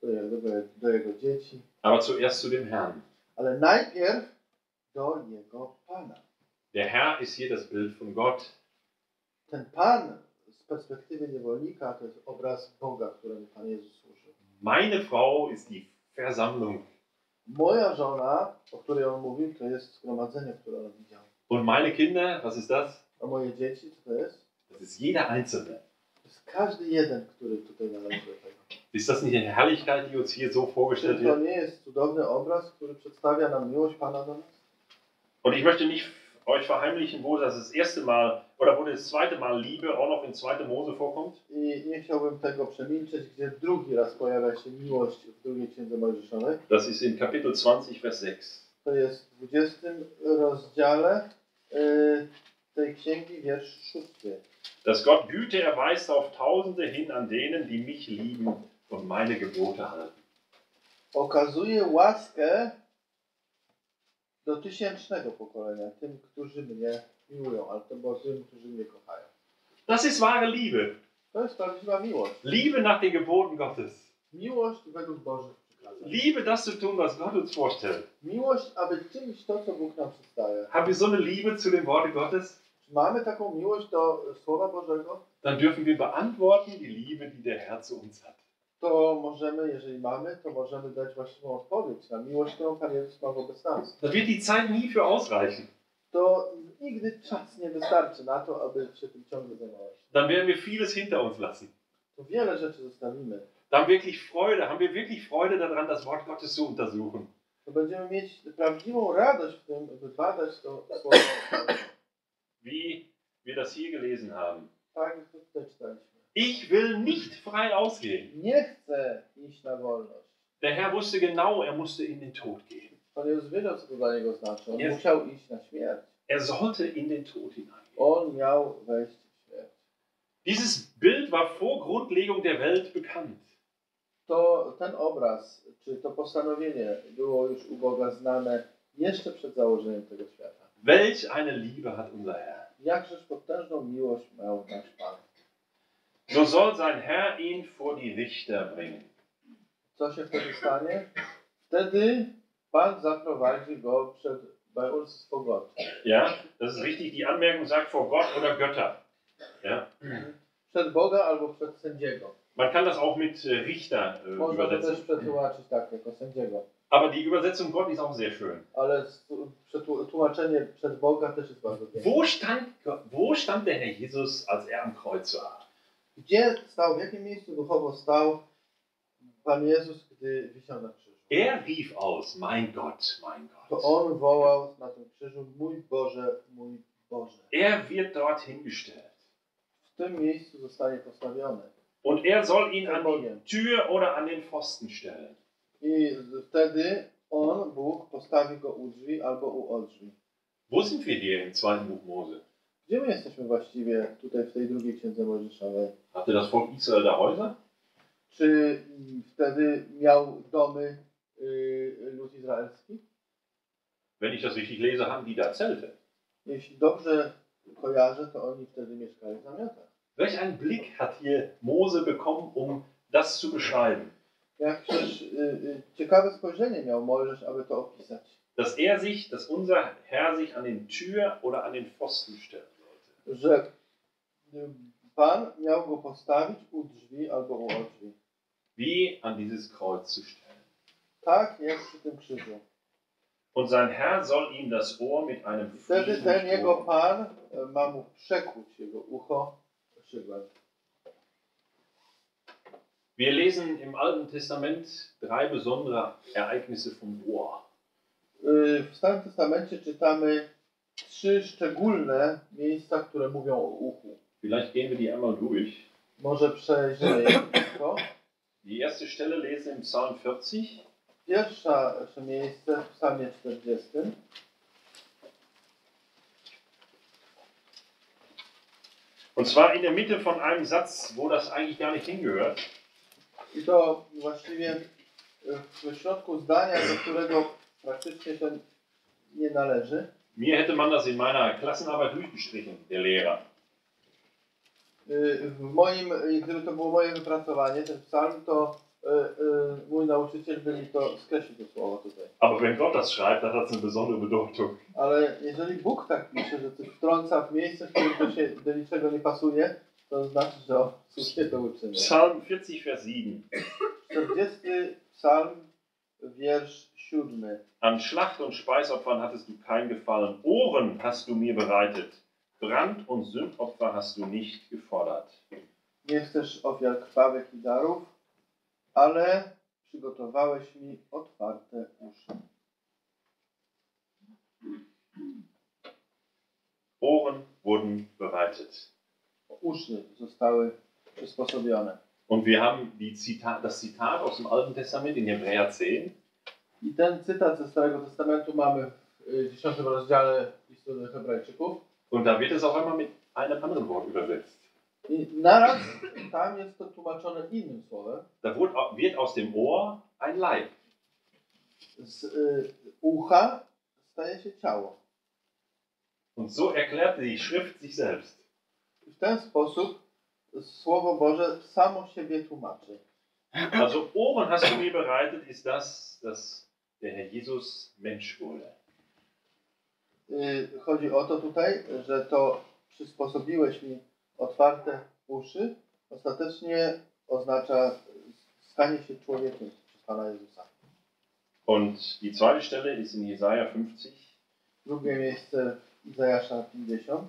do Jego dzieci, aber zuerst zu dem Herrn. ale najpierw do Jego Pana. Der Herr ist hier das Bild von Gott. Ten Pan z perspektywy niewolnika to jest obraz Boga, któremu Pan Jezus służył. Meine Frau ist die Versammlung. Moja żona, o której on mówił, to jest zgromadzenie, które on widział. Und meine Kinder, was ist das? A moje dzieci, co to jest? Das ist jeder Einzelne. To jest każdy jeden, który tutaj należy do tego. Ist das nicht eine Herrlichkeit, die uns hier so vorgestellt Czy to wird? nie jest cudowny obraz, który przedstawia nam miłość Pana do nas? Und ich möchte nicht euch verheimlichen, wo das erste Mal oder wo das zweite Mal Liebe auch noch in 2. Mose vorkommt. I nie chciałbym tego przemilczeć, gdzie drugi raz pojawia się miłość w drugiej księdze Mojżeszowej. Das ist in Kapitel 20, Vers 6. To jest w 20 rozdziale tej księgi, wiersz 6. Dass Gott Güte erweist auf Tausende hin an denen, die mich lieben und meine Gebote halten. Okazuje łaskę do 1000 pokolenia, tym, którzy mnie miłują, ale to było tym, którzy mnie kochają. Das ist wahre Liebe. To jest prawdziwa miłość. Liebe nach den Geboten Gottes. Miłość według Bożych przykazań. Liebe, das zu tun, was Gott uns vorstellt. Miłość, aby czynić to, co Bóg nam przedstawia. Haben wir so eine Liebe zu den Worten Gottes? Czy mamy taką miłość do Słowa Bożego? Dann dürfen wir beantworten die Liebe, die der Herr zu uns hat. To możemy, jeżeli mamy, to możemy dać właściwą odpowiedź na miłość, którą Pan Jezus ma wobec nas. Da wird die Zeit nie für ausreichen. to nigdy czas nie wystarczy na to, aby się tym ciągle zajmować. Dann werden wir vieles hinter uns lassen. To wiele rzeczy zostawimy. Haben wir wirklich Freude daran, das Wort Gottes zu untersuchen. To będziemy mieć prawdziwą radość w tym, by badać to Słowo. Wie wir das hier gelesen haben. Tak, jak to tutaj czytaliśmy. Ich will nicht frei ausgehen. Nie chcę iść na wolność. Der Herr wusste genau, er musste in den Tod gehen. Pan Jezus wiedział, co to dla niego znaczy. On Jest. musiał iść na śmierć. Er sollte in den Tod hineingehen. On miał wejść w śmierć. Dieses Bild war vor Grundlegung der Welt bekannt. To ten obraz, czy to postanowienie było już u Boga znane jeszcze przed założeniem tego świata. Welch eine Liebe hat unser Herr. Jakżeż potężną miłość miał nasz Pan. So soll sein Herr ihn vor die Richter bringen. Co się wtedy stanie? Wtedy Pan zaprowadzi go bei uns vor Gott. Ja, das ist richtig. Die Anmerkung sagt vor Gott oder Götter. Ja. Przed Boga albo przed sędziego. Man kann das auch mit Richter Można to też übersetzen. przetłumaczyć tak, jako sędziego. Aber die Übersetzung Gott ist auch sehr schön. Ale tłumaczenie przed Boga też jest bardzo piękne. Wo stand der Herr Jesus, als er am Kreuz war? Gdzie stał, w jakim miejscu duchowo stał Pan Jezus, gdy wisiał na krzyżu? Er rief aus, mein Gott, mein To Gott. On wołał na tym krzyżu, mój Boże, mój Boże. Er wird dort hingestellt. W tym miejscu zostanie postawiony. Und er soll ihn an die Tür oder an den Pfosten stellen. I wtedy On, Bóg, postawi go u drzwi albo u drzwi. Wo sind wir hier im zweiten Buch Mose? Gdzie my jesteśmy właściwie tutaj w tej drugiej księdze Mojżeszowej? Hatte das Volk Israel da Häuser? Czy wtedy miał domy lud izraelski? Wenn ich das richtig lese, haben die da Zelte. Jeśli dobrze kojarzę, to oni wtedy mieszkali w namiotach. Welch einen Blick hat hier Mose bekommen, um das zu beschreiben? Jakżeż ciekawe spojrzenie miał Mojżesz, aby to opisać. Dass unser Herr sich an den Tür oder an den Pfosten stellen sollte. Że Pan miał go postawić u drzwi albo u drzwi. Wie an dieses Kreuz zu stellen. Tak jak przy tym krzyżu. Und sein Herr soll ihm das Ohr mit einem Wtedy Frieden ten jego durchbohren. Pan ma mu przekuć jego ucho szydłem. Wir lesen im Alten Testament 3 besondere Ereignisse vom Ohr. W Starym Testamencie czytamy 3 szczególne miejsca, które mówią o uchu. Vielleicht gehen wir die einmal durch. Może przejrzymy je tylko. Die erste Stelle lesen im Psalm 40. Pierwsze miejsce w Psalmie 40. Und zwar in der Mitte von einem Satz, wo das eigentlich gar nicht hingehört. I to właściwie w środku zdania, do którego praktycznie to nie należy. Mir hätte man das in meiner Klassenarbeit durchgestrichen, der Lehrer. Gdyby to było moje wypracowanie, ten psalm, to mój nauczyciel by mi to skreślił to słowo tutaj. Aber wenn Gott das schreibt, dann hat es eine besondere Bedeutung. Ale jeżeli Bóg tak pisze, że coś wtrąca w miejsce, w którym to się do niczego nie pasuje, to znaczy, że on słusznie to uczynił. Psalm 40, Vers 7. 40 psalm, wiersz 7. An Schlacht- und Speisopfern hattest du kein Gefallen. Ohren hast du mir bereitet. Brand- und Sündopfer hast du nicht gefordert. Nie chcesz ofiar krwawych i darów, ale przygotowałeś mi otwarte uszy. Ohren wurden bereitet. Uszy zostały przysposobione. Und wir haben das Zitat aus dem Alten Testament in Hebräer 10. I ten cytat ze Starego Testamentu mamy w 10 rozdziale listu do Hebrajczyków. Und da wird es auf einmal mit einem anderen Wort übersetzt. I naraz tam jest to tłumaczone innym słowem. Da wird aus dem Ohr ein Leib. Z ucha staje się ciało. Und so erklärt die Schrift sich selbst. I w ten sposób Słowo Boże samo siebie tłumaczy. Also Ohren hast du mir bereitet, ist das, dass der Herr Jesus Mensch wurde. Chodzi o to tutaj, że to przysposobiłeś mi otwarte uszy, ostatecznie oznacza stanie się człowiekiem przez Pana Jezusa. Und die zweite Stelle ist in Jesaja 50. Drugie miejsce Izajasza 50.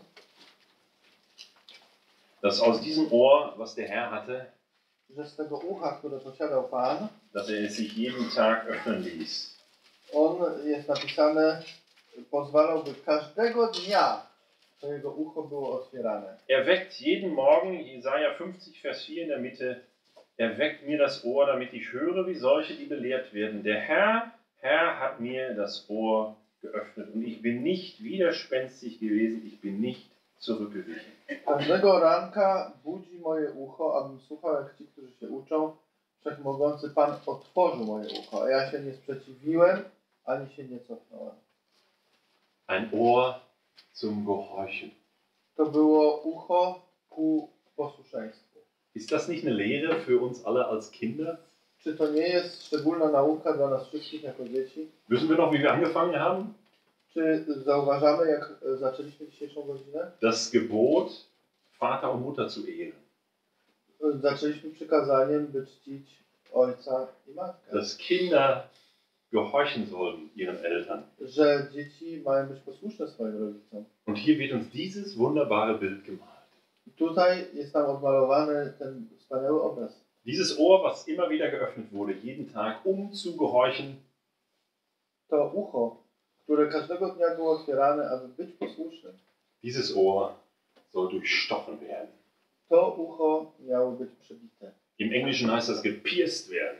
Dass aus diesem Ohr, was der Herr hatte, Że z tego ucha, które posiadał Pan, dass er es sich jeden Tag öffnen ließ. on jest napisane, pozwalałby każdego dnia, to jego ucho było otwierane. Er weckt jeden Morgen, Jesaja 50, Vers 4 in der Mitte, er weckt mir das Ohr, damit ich höre, wie solche, die belehrt werden. Der Herr hat mir das Ohr geöffnet und ich bin nicht widerspenstig gewesen, ich bin nicht zurückgewichen. Każdego ranka budzi moje ucho, abym słuchał, jak ci, którzy się uczą. Wszechmogący Pan otworzył moje ucho, a ja się nie sprzeciwiłem, ani się nie cofnąłem. Ein Ohr zum Gehorchen. To było ucho ku posłuszeństwu. Ist das nicht eine Lehre für uns alle als Kinder? Czy to nie jest szczególna nauka dla nas wszystkich jako dzieci? Wissen wir noch, wie wir angefangen haben? Czy zauważamy, jak zaczęliśmy dzisiejszą godzinę? Das Gebot, Vater und Mutter zu ehren. Zaczęliśmy przykazaniem, by czcić ojca i matkę. Dass Kinder gehorchen sollen ihren Eltern. Że dzieci mają być posłuszne swoim rodzicom. Und hier wird uns dieses wunderbare Bild gemalt. I tutaj jest nam odmalowany ten wspaniały obraz. Dieses Ohr, was immer wieder geöffnet wurde, jeden Tag, zu gehorchen, To ucho, które każdego dnia było otwierane, aby być posłusznym. dieses Ohr soll durchstochen werden. To ucho miało być przebite. Im Englischen heißt das gepierst werden.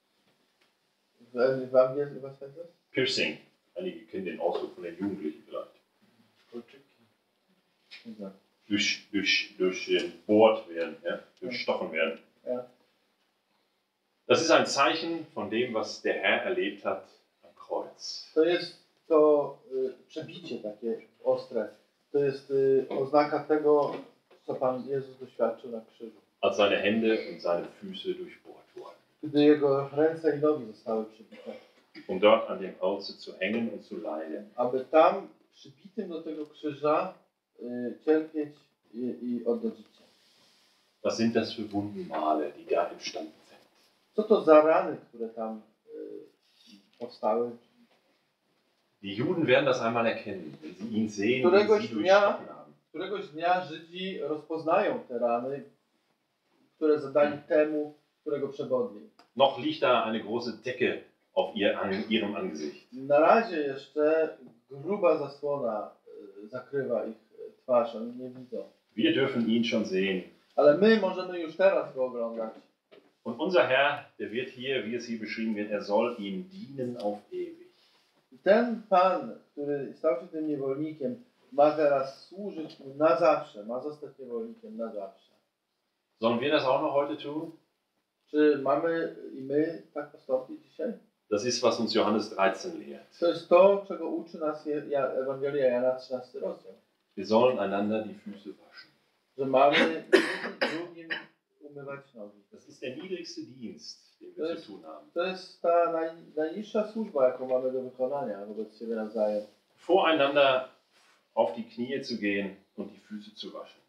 W angielskim was heißt das? Piercing. Einige kennen den Ausdruck von den Jugendlichen vielleicht. Ja. Durchbohrt werden, ja? Durchstochen werden. Ja. Das ist ein Zeichen von dem, was der Herr erlebt hat am Kreuz. To jest to przebicie takie ostre. To jest oznaka tego, co Pan Jezus doświadczył na krzyżu. Als seine Hände und seine Füße durchbohrt wurden. Gdy Jego ręce i nogi zostały przebite. Um dort an dem Holze zu hängen und zu leiden. Aby tam przybitym do tego krzyża cierpieć i oddać życie. Was sind das für Wundenmale, die da entstanden sind? Co to za rany, które tam powstały? Die Juden werden das einmal erkennen, wenn sie ihn sehen, Któregoś wie sie dnia, durchstochen haben. któregoś dnia Żydzi rozpoznają te rany, które zadali temu, którego przebodli. Noch liegt da eine große Decke auf ihrem Angesicht. Na razie jeszcze gruba zasłona zakrywa ich twarz, oni nie widzą. Wir dürfen ihn schon sehen. Ale my możemy już teraz go oglądać. Und unser Herr, der wird hier, wie es hier beschrieben wird, er soll ihm dienen auf ewig. I ten Pan, który stał się tym niewolnikiem, ma teraz służyć mu na zawsze, ma zostać niewolnikiem na zawsze. Sollen wir das auch noch heute tun? Czy mamy i my tak postąpić dzisiaj? Das ist, was uns Johannes 13 lehrt. To jest to, czego uczy nas Ewangelia Jana 13 rozdział. Wir sollen einander die Füße waschen. Że mamy jeden drugim umywać nogi. Das ist der niedrigste Dienst, den wir zu tun haben. To jest ta najniższa służba, jaką mamy do wykonania wobec siebie nawzajem. Voreinander auf die Knie zu gehen und die Füße zu waschen.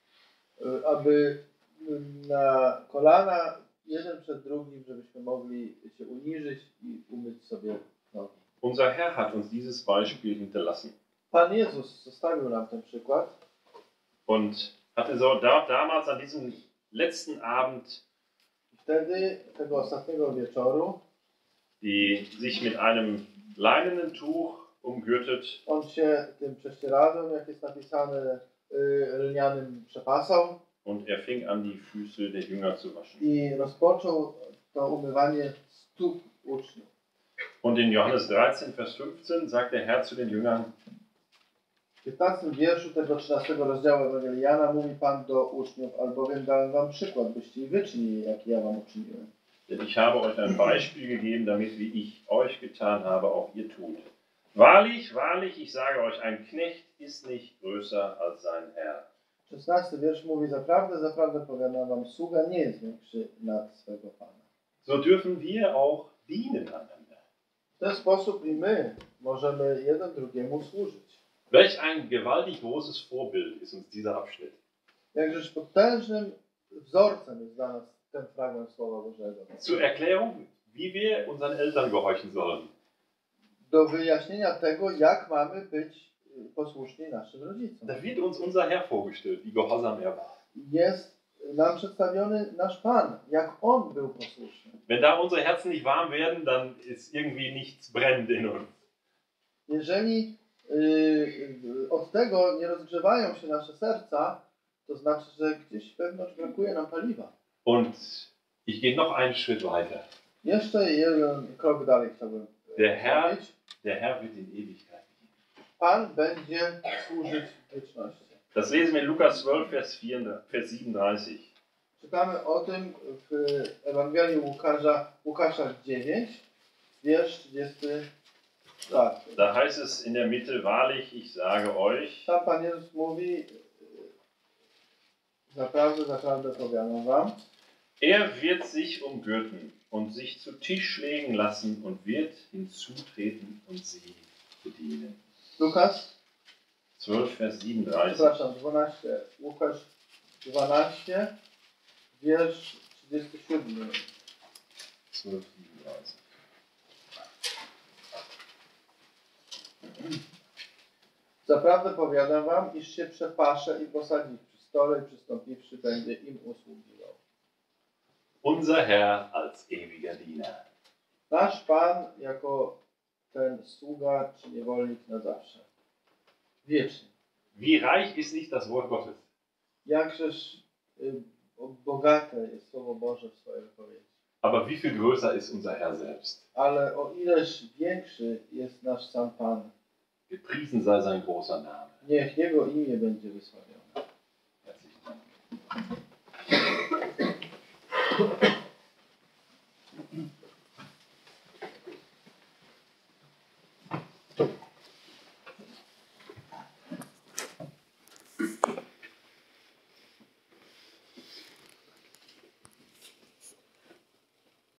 Aby na kolana jeden przed drugim, żebyśmy mogli się uniżyć i umyć sobie nogi. Unser Herr hat uns dieses Beispiel hinterlassen. Pan Jezus zostawił nam ten przykład. Und hatte so damals an diesem letzten Abend, I wtedy, tego ostatniego wieczoru, die sich mit einem leinenen Tuch umgürtet on się tym prześcieradłem, jak jest napisane, lnianym przepasał und er fing an, die Füße der Jünger zu waschen. i rozpoczął to umywanie stóp uczniów. Und in Johannes 13, Vers 15 sagt der Herr zu den Jüngern, W 15 wierszu tego 13 rozdziału Ewangelii Jana mówi Pan do uczniów, albowiem dałem wam przykład, byście i wy czynili, jak ja wam uczyniłem. denn ich habe euch ein Beispiel gegeben, damit wie ich euch getan habe, auch ihr tut. Wahrlich, wahrlich, ich sage euch, ein Knecht ist nicht größer als sein Herr. 16 wiersz mówi, zaprawdę powiadam wam, sługa nie jest większy nad swego Pana. So dürfen wir auch dienen einander. W ten sposób i my możemy jeden drugiemu służyć. Welch ein gewaltig großes Vorbild ist uns dieser Abschnitt. Jakżeż potężnym wzorcem jest dla nas ten fragment Słowa Bożego. Zur Erklärung, wie wir unseren Eltern gehorchen sollen. Do wyjaśnienia tego, jak mamy być posłuszni naszym rodzicom. Da wird uns unser Herr vorgestellt, wie gehorsam er war. Jest nam przedstawiony nasz Pan, jak On był posłuszny. Wenn da unsere Herzen nicht warm werden, dann ist irgendwie nichts brennend in uns. Jeżeli od tego nie rozgrzewają się nasze serca, to znaczy, że gdzieś wewnątrz brakuje nam paliwa. Und ich gehe noch einen Schritt weiter. Jeszcze jeden krok dalej chciałbym Der Herr powiedzieć. wird in Ewigkeit dienen. Pan będzie służyć w wieczności. Das lesen wir in Lukas 12, Vers 37. Czytamy o tym w Ewangelii Łukasza 9, wiersz 34. Da heißt es in der Mitte, wahrlich, ich sage euch, Tam Pan Jezus mówi, zaprawdę, zaprawdę powiadam wam, er wird sich umgürten und sich zu Tisch legen lassen und wird hinzutreten und sie bedienen. Lukas, 12, Vers 37. przepraszam, 12, Łukasz 12, wiersz 37. 12, 37. Zaprawdę powiadam wam, iż się przepasze i posadzi ich przy stole i przystąpiwszy będzie im usługiwał. Unser Herr als ewiger Diener. Nasz Pan jako ten sługa czy niewolnik na zawsze. Wiecznie. Wie reich ist nicht das Wort Gottes? Jakżeż bogate jest Słowo Boże w swojej wypowiedzi. Aber wie viel größer ist unser Herr selbst? Ale o ileż większy jest nasz sam Pan. Gepriesen sei sein großer Name. Niech Jego imię będzie wysławione. Herzlichen Dank.